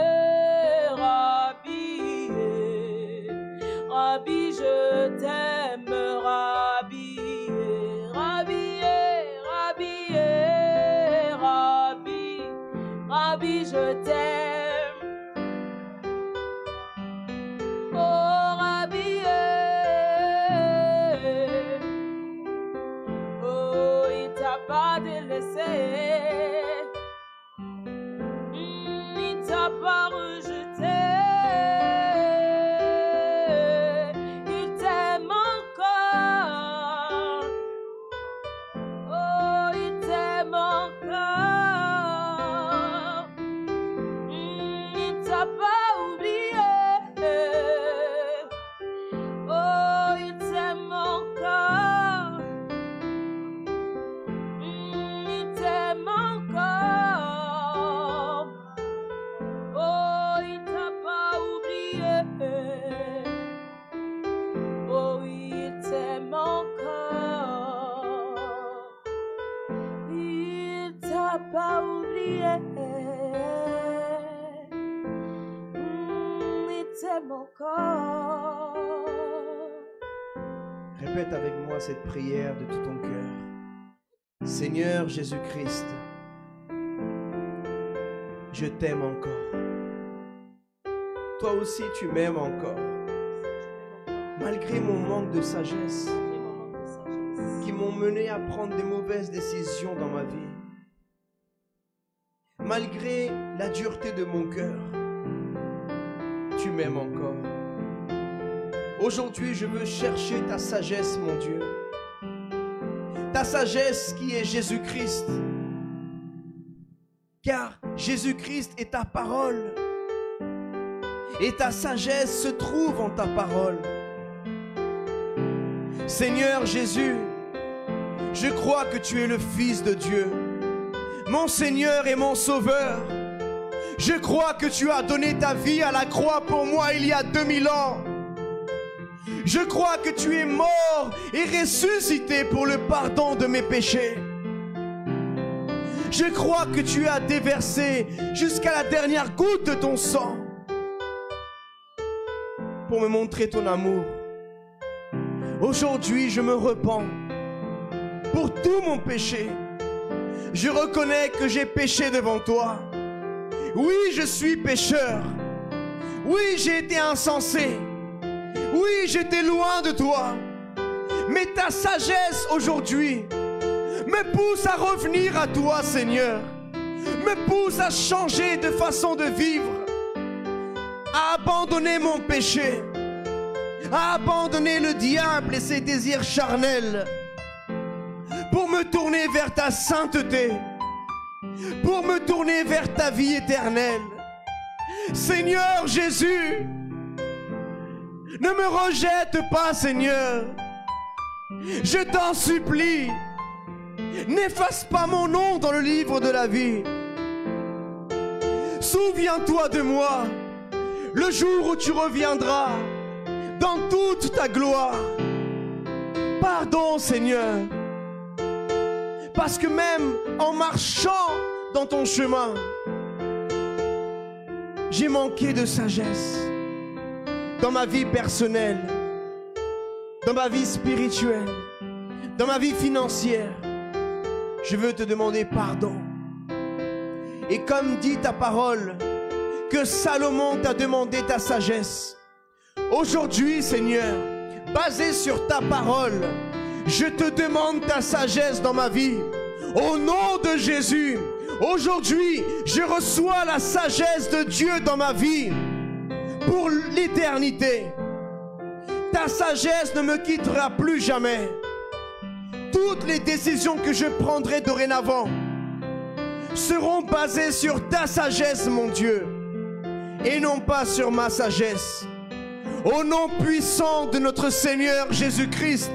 Rabbi, Rabbi, je t'aime, Rabbi, Rabbi, Rabbi, Rabbi, Rabbi, je t'aime, oh Rabbi, oh, il t'a pas délaissé, il t'a pas rejeté, il t'aime répète avec moi cette prière de tout ton cœur. Seigneur Jésus-Christ, je t'aime encore. Toi aussi, tu m'aimes encore. Malgré mon manque de sagesse, qui m'ont mené à prendre des mauvaises décisions dans ma vie. Malgré la dureté de mon cœur, tu m'aimes encore. Aujourd'hui, je veux chercher ta sagesse, mon Dieu. Ta sagesse qui est Jésus-Christ. Car Jésus-Christ est ta parole. Et ta sagesse se trouve en ta parole. Seigneur Jésus, je crois que tu es le Fils de Dieu, mon Seigneur et mon Sauveur. Je crois que tu as donné ta vie à la croix pour moi il y a 2000 ans. Je crois que tu es mort et ressuscité pour le pardon de mes péchés. Je crois que tu as déversé jusqu'à la dernière goutte de ton sang pour me montrer ton amour. Aujourd'hui, je me repens pour tout mon péché. Je reconnais que j'ai péché devant toi. Oui, je suis pécheur. Oui, j'ai été insensé. Oui, j'étais loin de toi. Mais ta sagesse aujourd'hui me pousse à revenir à toi, Seigneur. Me pousse à changer de façon de vivre. À abandonner mon péché. À abandonner le diable et ses désirs charnels. Pour me tourner vers ta sainteté. Pour me tourner vers ta vie éternelle. Seigneur Jésus, ne me rejette pas, Seigneur. Je t'en supplie. N'efface pas mon nom dans le livre de la vie. Souviens-toi de moi le jour où tu reviendras dans toute ta gloire. Pardon, Seigneur, parce que même en marchant dans ton chemin, j'ai manqué de sagesse dans ma vie personnelle, dans ma vie spirituelle, dans ma vie financière. Je veux te demander pardon. Et comme dit ta parole, que Salomon t'a demandé ta sagesse, aujourd'hui, Seigneur, basé sur ta parole, je te demande ta sagesse dans ma vie. Au nom de Jésus, aujourd'hui, je reçois la sagesse de Dieu dans ma vie pour l'éternité. Ta sagesse ne me quittera plus jamais. Toutes les décisions que je prendrai dorénavant seront basées sur ta sagesse, mon Dieu, et non pas sur ma sagesse. Au nom puissant de notre Seigneur Jésus-Christ.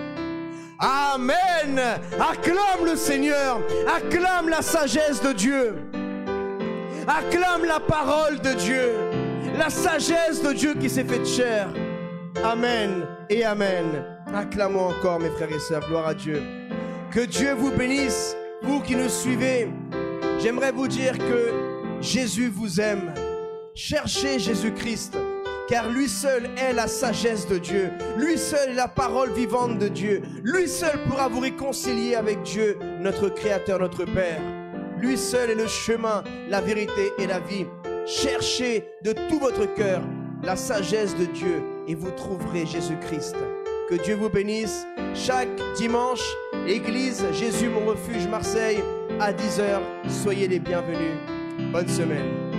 Amen. Acclame le Seigneur. Acclame la sagesse de Dieu. Acclame la parole de Dieu. La sagesse de Dieu qui s'est faite chair. Amen et amen. Acclamons encore, mes frères et sœurs. Gloire à Dieu. Que Dieu vous bénisse. Vous qui nous suivez, j'aimerais vous dire que Jésus vous aime. Cherchez Jésus-Christ, car lui seul est la sagesse de Dieu. Lui seul est la parole vivante de Dieu. Lui seul pourra vous réconcilier avec Dieu, notre Créateur, notre Père. Lui seul est le chemin, la vérité et la vie. Cherchez de tout votre cœur la sagesse de Dieu et vous trouverez Jésus-Christ. Que Dieu vous bénisse. Chaque dimanche, Église Jésus mon refuge Marseille à 10 h. Soyez les bienvenus. Bonne semaine.